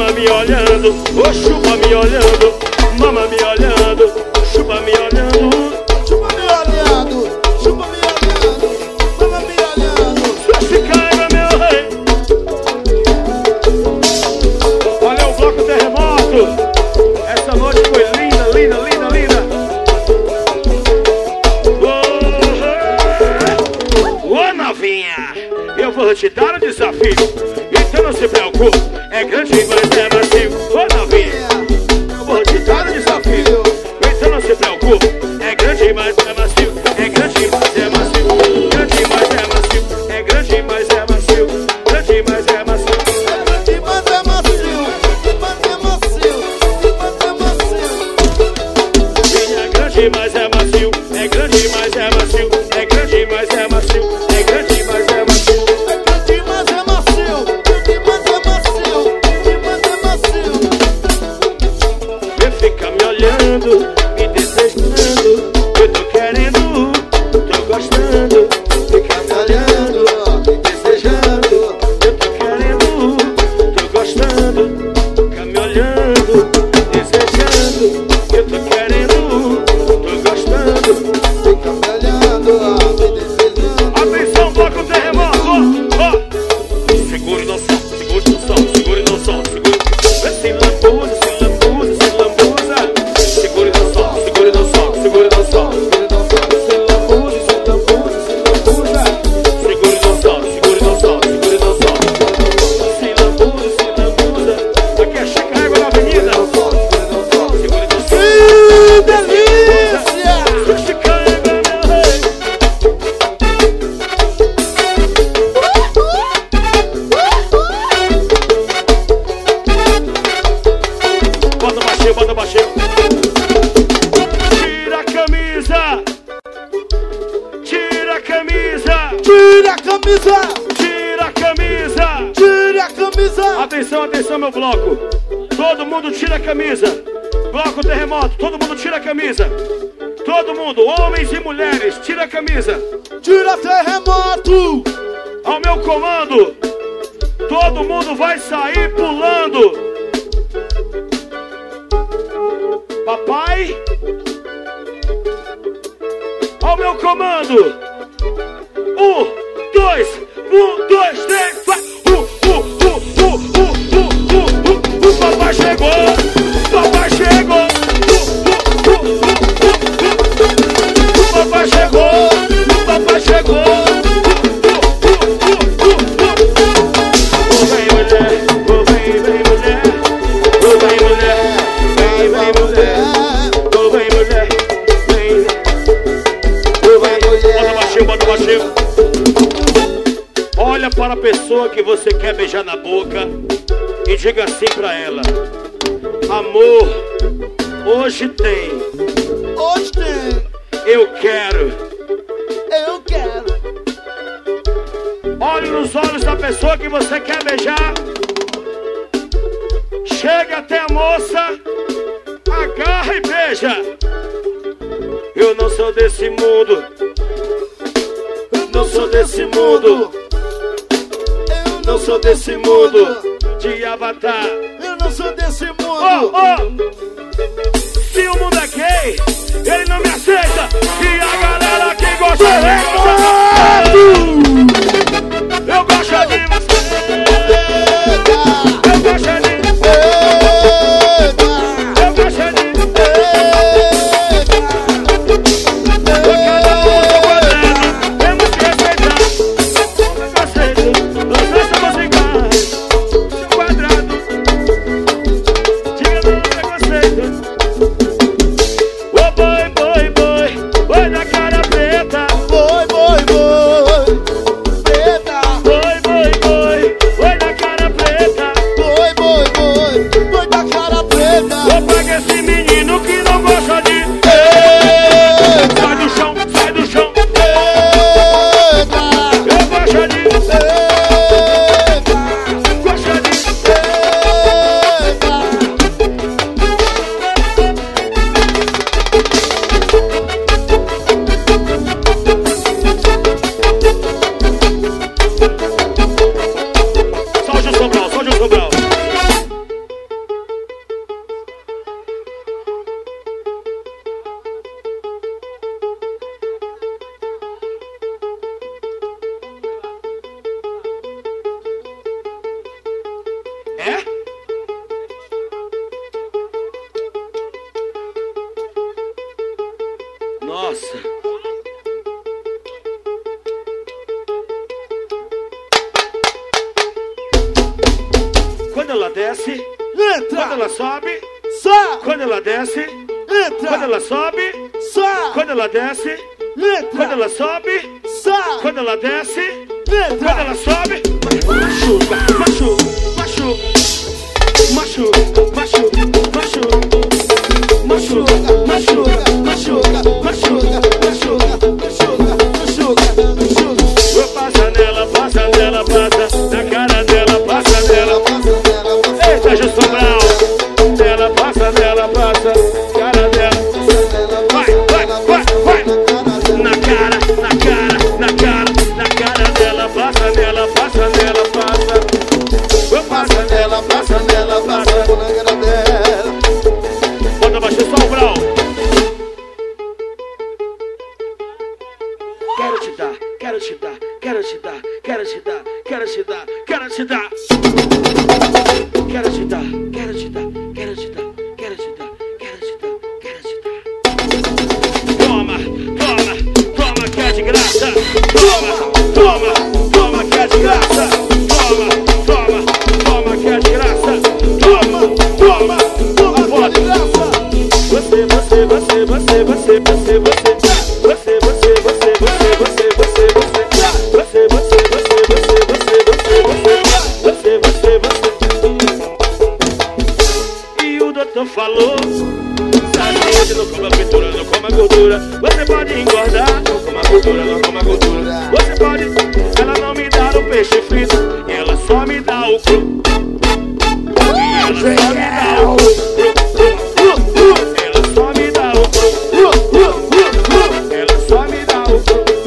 mama me olhando, ô chupa me olhando, mama me olhando, chupa me olhando. Chupa me olhando, chupa me olhando, mama me olhando. Se caiga, meu rei. Olha o bloco terremoto. Essa noite foi linda, linda, linda, linda. Ô novinha, eu vou te dar um desafio. Então não se preocupe, é grande, mas é macio. Ô novinha, eu vou te dar um desafio. Então não se preocupe, é grande, mas é macio. É grande, mas é macio. Grande, mas é macio. É grande, mas é macio. Grande, mas é macio. Grande, mas é macio. Mas é macio. Mas é macio. Minha grande, mas é macio. É grande, mas é macio. É grande, mas é macio. É grande, mas é macio. Grande, mas é macio. Grande, mas é macio. Grande, mas é macio. Vem ficar me olhando, me desejando. Eu tô querendo, tô gostando. Fica me olhando, me desejando. Eu tô querendo, tô gostando. Fica me olhando, desejando. Eu tô querendo, tô gostando. Fica me olhando, me desejando. Atenção, bloco terremoto! Ó! Segure no som, segure no som, segure no som, segure. Se lambuza, se lambuza, se lambuza. Segure no som, segure no som, segure no som. Se lambuza, se lambuza, se lambuza. Segure no som, segure no som, segure no som. Se lambuza, se lambuza. Aqui é Chicago na avenida. Segure no som. Que delícia! Chicago, meu rei. Bota baixinho, bota baixinho. Tira a camisa. Tira a camisa. Tira a camisa! Tira a camisa. Tira a camisa! Atenção, atenção, meu bloco. Todo mundo tira a camisa. Bloco terremoto, todo mundo tira a camisa. Todo mundo, homens e mulheres, tira a camisa. Tira terremoto! Ao meu comando, todo mundo vai sair pulando. Papai, ao meu comando. 1, 2, 3, vai. O papai chegou. Papai chegou. O papai chegou. O papai chegou. Vem mulher, vem mulher, vem mulher, vem mulher, vem mulher, vem. Bota baixinho, bota baixinho. Olha para a pessoa que você quer beijar na boca e diga assim pra ela: amor, hoje tem, Hoje tem, eu quero. eu quero. Olhe nos olhos da pessoa que você quer beijar. Chega até a moça, agarra e beija. Eu não sou desse mundo. Eu não sou desse mundo. Eu Não sou desse mundo de avatar. Eu não sou desse mundo. Oh, oh. Se o mundo é gay, ele não me aceita. E a galera que gosta eu gosto de você. Eu gosto de você. Eu gosto de você. Por cada um do quadrado, temos que respeitar o preconceito. Nós somos iguais. Seu quadrado, diga não preconceito. Ô boi, boi, boi, boi da cara preta. Boi, boi, boi. Quando ela desce, entra. quando ela sobe, Sai, quando ela desce, entra. quando ela sobe, Sai, quando ela desce, entra. quando ela sobe, Sai, quando ela desce, entra. quando ela sobe, machuca, machuca, machuca, machuca, machuca, machuca, machuca, machuca, machuca, machuca, machuca, machuca, machuca. Passa nela, passa nela, passa na cara dela, passa nela, passa nela. Eita, Justo Brown, nela, passa nela, passa cara dela. Vai, vai, vai, vai. Na cara, na cara, na cara, na cara dela, passa nela, passa nela, passa. Passa nela, passa nela, passa na cara dela. Bota baixo só o Brown. Quero te dar, quero te dar, quero te dar, quero te dar, quero te dar, quero te dar. Quero te dar, quero te dar, quero te dar, quero te dar, quero te dar, quero te dar. Toma, toma, toma que é de graça. Toma, toma, toma que é de graça. Toma, toma, toma que é de graça. Toma, toma, toma que é de graça. Você, você, você, você, você, você, você. Falou, saúde, não coma fritura, não coma gordura. Você pode engordar, não coma gordura, não coma gordura. Você pode, ela não me dá o peixe frito, ela só me dá o cru. Ela só me dá o cru. Ela só me dá o cru. Ela só me dá o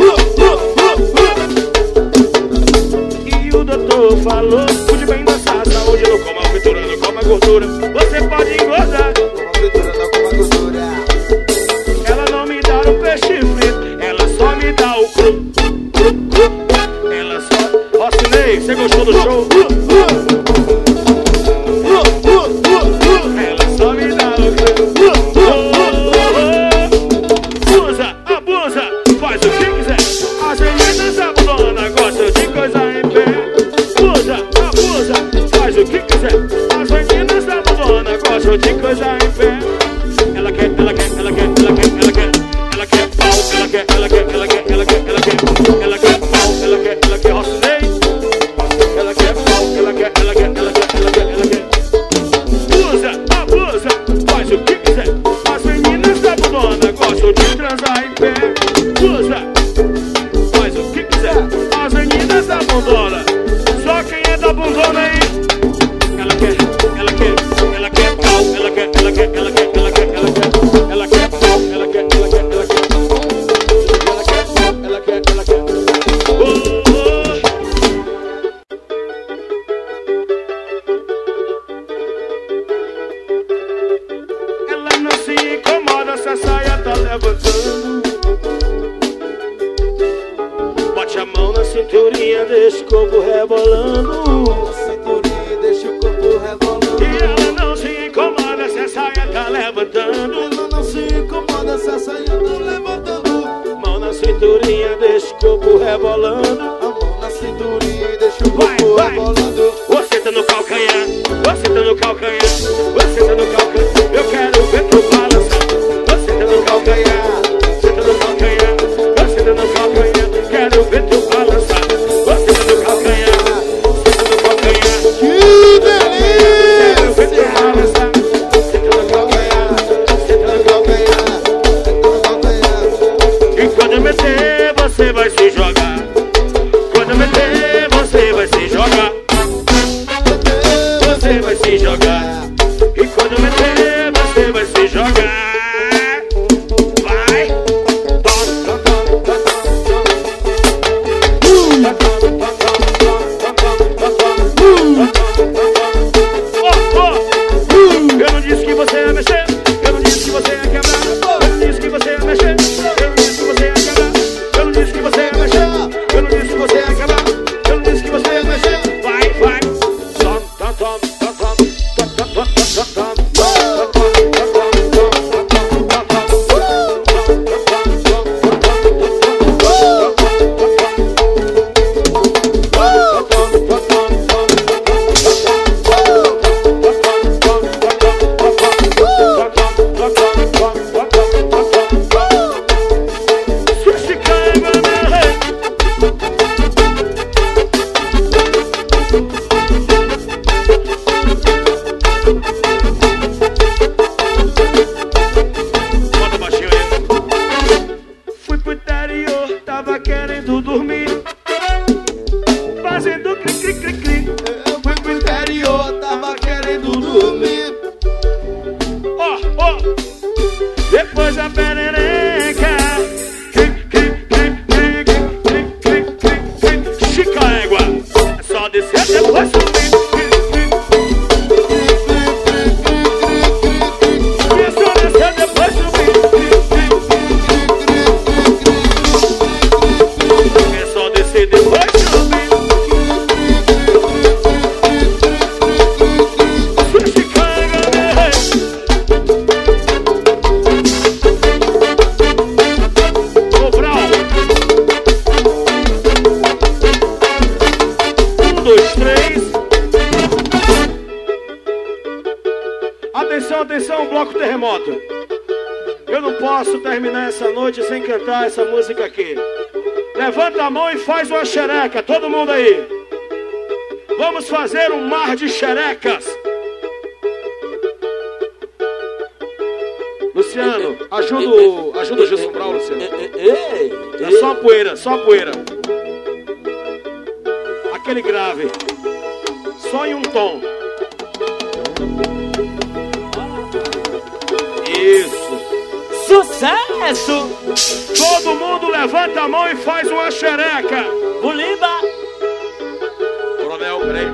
cru. E o doutor falou, cuide bem da saúde, não coma fritura, não coma gordura. Você pode engordar, ela não me dá o peixe frito, ela só me dá o cru. Ela só... Rocinei, você gostou do show? Ela só me dá o cru. Abusa, abusa, faz o que quiser. As meninas abandonam, gostam de coisa em pé. Abusa, abusa, faz o que quiser. As meninas abandonam, gostam de coisa em pé. Ela quer, ela quer, ela quer, ela quer, ela quer. Ela quer pau, ela quer, ela quer, ela quer, ela quer, ela quer. Ela quer pau, ela quer Rocinei. Ela quer pau, ela quer, ela quer, ela quer, ela quer, ela quer. Abusa, abusa, faz o que quiser. As meninas da bundona gostam de transar em pé. Abusa, faz o que quiser. As meninas da bundona, só quem é da bundona aí. Ela quer, ela quer, ela quer pau, ela quer, ela quer, ela quer, ela quer, ela quer. Ela quer pau, ela quer, ela quer, ela quer. Ela quer pau, ela quer, ela quer. Ela não se incomoda se a saia tá levantando. Bote a mão na cinturinha, deixa o corpo rebolando. Cinturinha, deixa o corpo rebolando. E ela não se incomoda se a saia tá levantando. Ela não se incomoda se a saia tá levantando. Mão na cinturinha, deixa o corpo rebolando. A mão na cinturinha, deixa o Vai, corpo vai. rebolando. Você tá no calcanhar, você tá no calcanhar, você tá no calcanhar. Eu quero ver tu balançar. Você tá no calcanhar, você tá no calcanhar, você tá no calcanhar. Quero ver tu balançar. Você tá no calcanhar, você tá no calcanhar. Que Quero ver tu delícia! balançar. Você tá no calcanhar, você tá no calcanhar. E quando meter, você vai se jogar. Quando meter, você vai se jogar. Você vai se jogar. E quando meter, você vai se jogar. Vai. Eu não disse que você ia mexer. Eu não disse que você ia quebrar. Eu não disse que você ia mexer. Eu não disse que você ia quebrar. Eu não disse que você ia mexer. Eu não disse que você ia quebrar. Eu não disse que você ia mexer. Vai, vai. Tom, tom, tom, tom, tom, tom, Atenção, atenção, bloco terremoto. Eu não posso terminar essa noite sem cantar essa música aqui. Levanta a mão e faz uma xereca, todo mundo aí. Vamos fazer um mar de xerecas. Luciano, ajuda o Gilson Brau, Luciano. É só poeira, só poeira. Aquele grave. Só em um tom. Isso. Sucesso! Todo mundo levanta a mão e faz uma xereca. Bulimba! Coronel, peraí.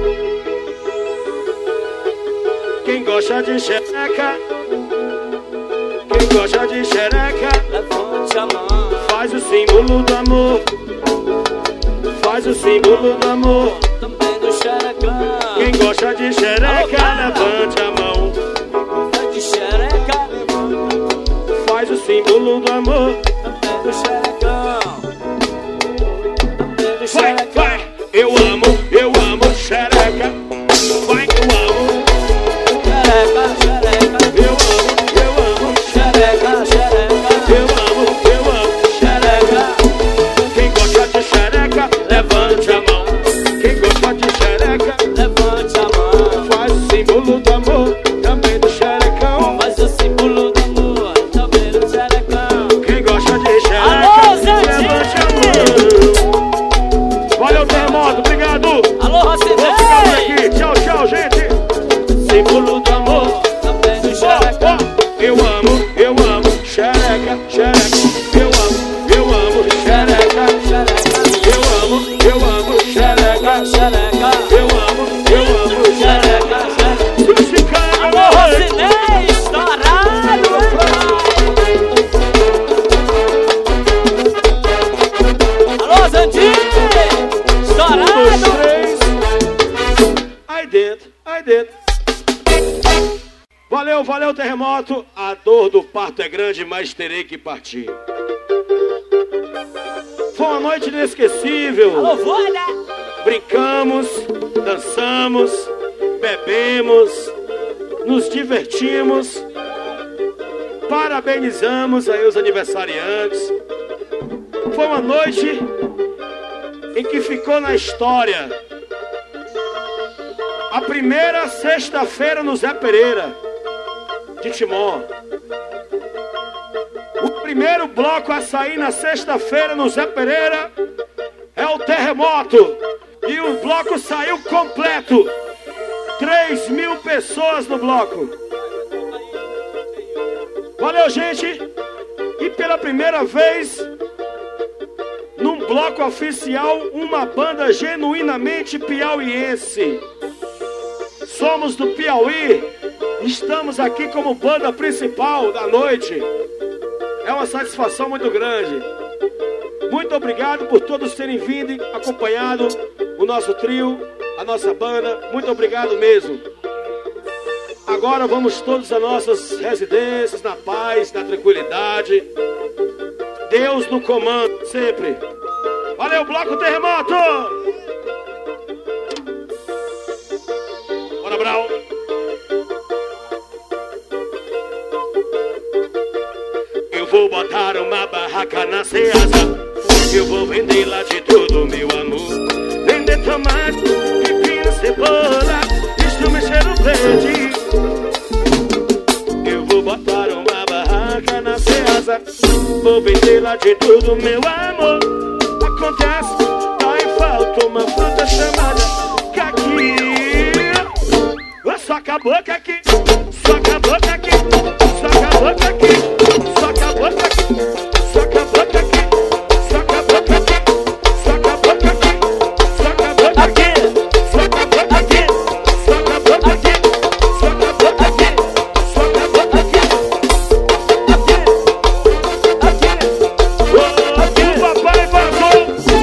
Quem gosta de xereca? Quem gosta de xereca? Levante a mão. Faz o símbolo do amor. Faz o símbolo do amor. Também do xerecão. Quem gosta de xereca, levante a mão. Gosta de xereca. Faz o símbolo do amor. Também do xerecão. Também do Vai, xerecão. vai. Eu amo xereca. Vai, eu amo. Xereca, xereca. Eu amo Xereca, xereca. eu amo Xereca. Quem gosta de xereca, levante a mão. Quem gosta de xereca, Levante a mão. faz o símbolo do amor. Também do xerecão. Faz o símbolo do amor. Também do xerecão. Quem gosta de xereca, Alô, Zezinho! levante a mão. Valeu, terremoto, obrigado. Alô, Vou ficando Rocinei. aqui. Tchau, tchau, gente. Símbolo do amor. Também do Ó, xerecão. ó. Eu amo xereca, xereca. Eu amo xereca. Eu amo xereca. Xereca. Eu amo xereca. Xereca. Alô, Rocinei, estourado, alô, Zantinho, estourado. 1, 2, 3. Aí dentro. Valeu, terremoto. A dor do parto é grande, mas terei que partir. Foi uma noite inesquecível. Alô, Voida. Brincamos, dançamos, bebemos, nos divertimos, parabenizamos aí os aniversariantes. Foi uma noite em que ficou na história a primeira sexta-feira no Zé Pereira de Timó. O primeiro bloco a sair na sexta-feira no Zé Pereira é o Terremoto. E o bloco saiu completo. 3.000 pessoas no bloco. Valeu, gente. E pela primeira vez, num bloco oficial, uma banda genuinamente piauiense. Somos do Piauí. Estamos aqui como banda principal da noite. É uma satisfação muito grande. Muito obrigado por todos terem vindo e acompanhado o nosso trio, a nossa banda. Muito obrigado mesmo. Agora vamos todos às nossas residências, na paz, na tranquilidade. Deus no comando, sempre. Valeu, Bloco Terremoto! Bora, Brau! Eu vou botar uma barraca na Ceasa. Eu vou vender lá de tudo, meu amor. Vender tomate, pepino, cebola, estrume, cheiro verde. Eu vou botar uma barraca na Ceasa. Vou vender lá de tudo, meu amor. Acontece, aí falta uma fruta chamada caqui. Soca a boca aqui, soca a boca aqui, soca a boca aqui, soca a boca aqui, soca a boca aqui, soca a boca aqui, soca a boca aqui, soca a boca aqui, soca a boca aqui, soca a boca aqui, soca a boca aqui, soca a boca aqui, aqui, o papai vazou,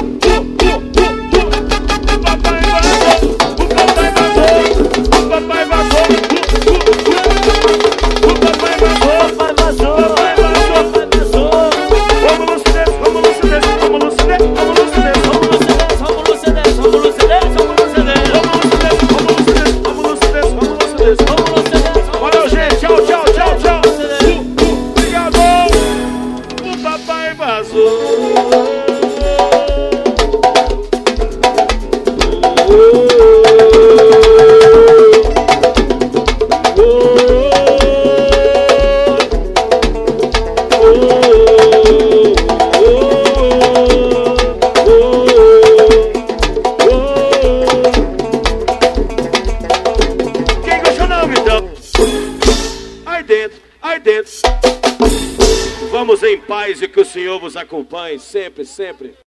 o papai vazou, o papai vazou, o papai vazou. O papai vazou, paz e que o Senhor vos acompanhe sempre, sempre.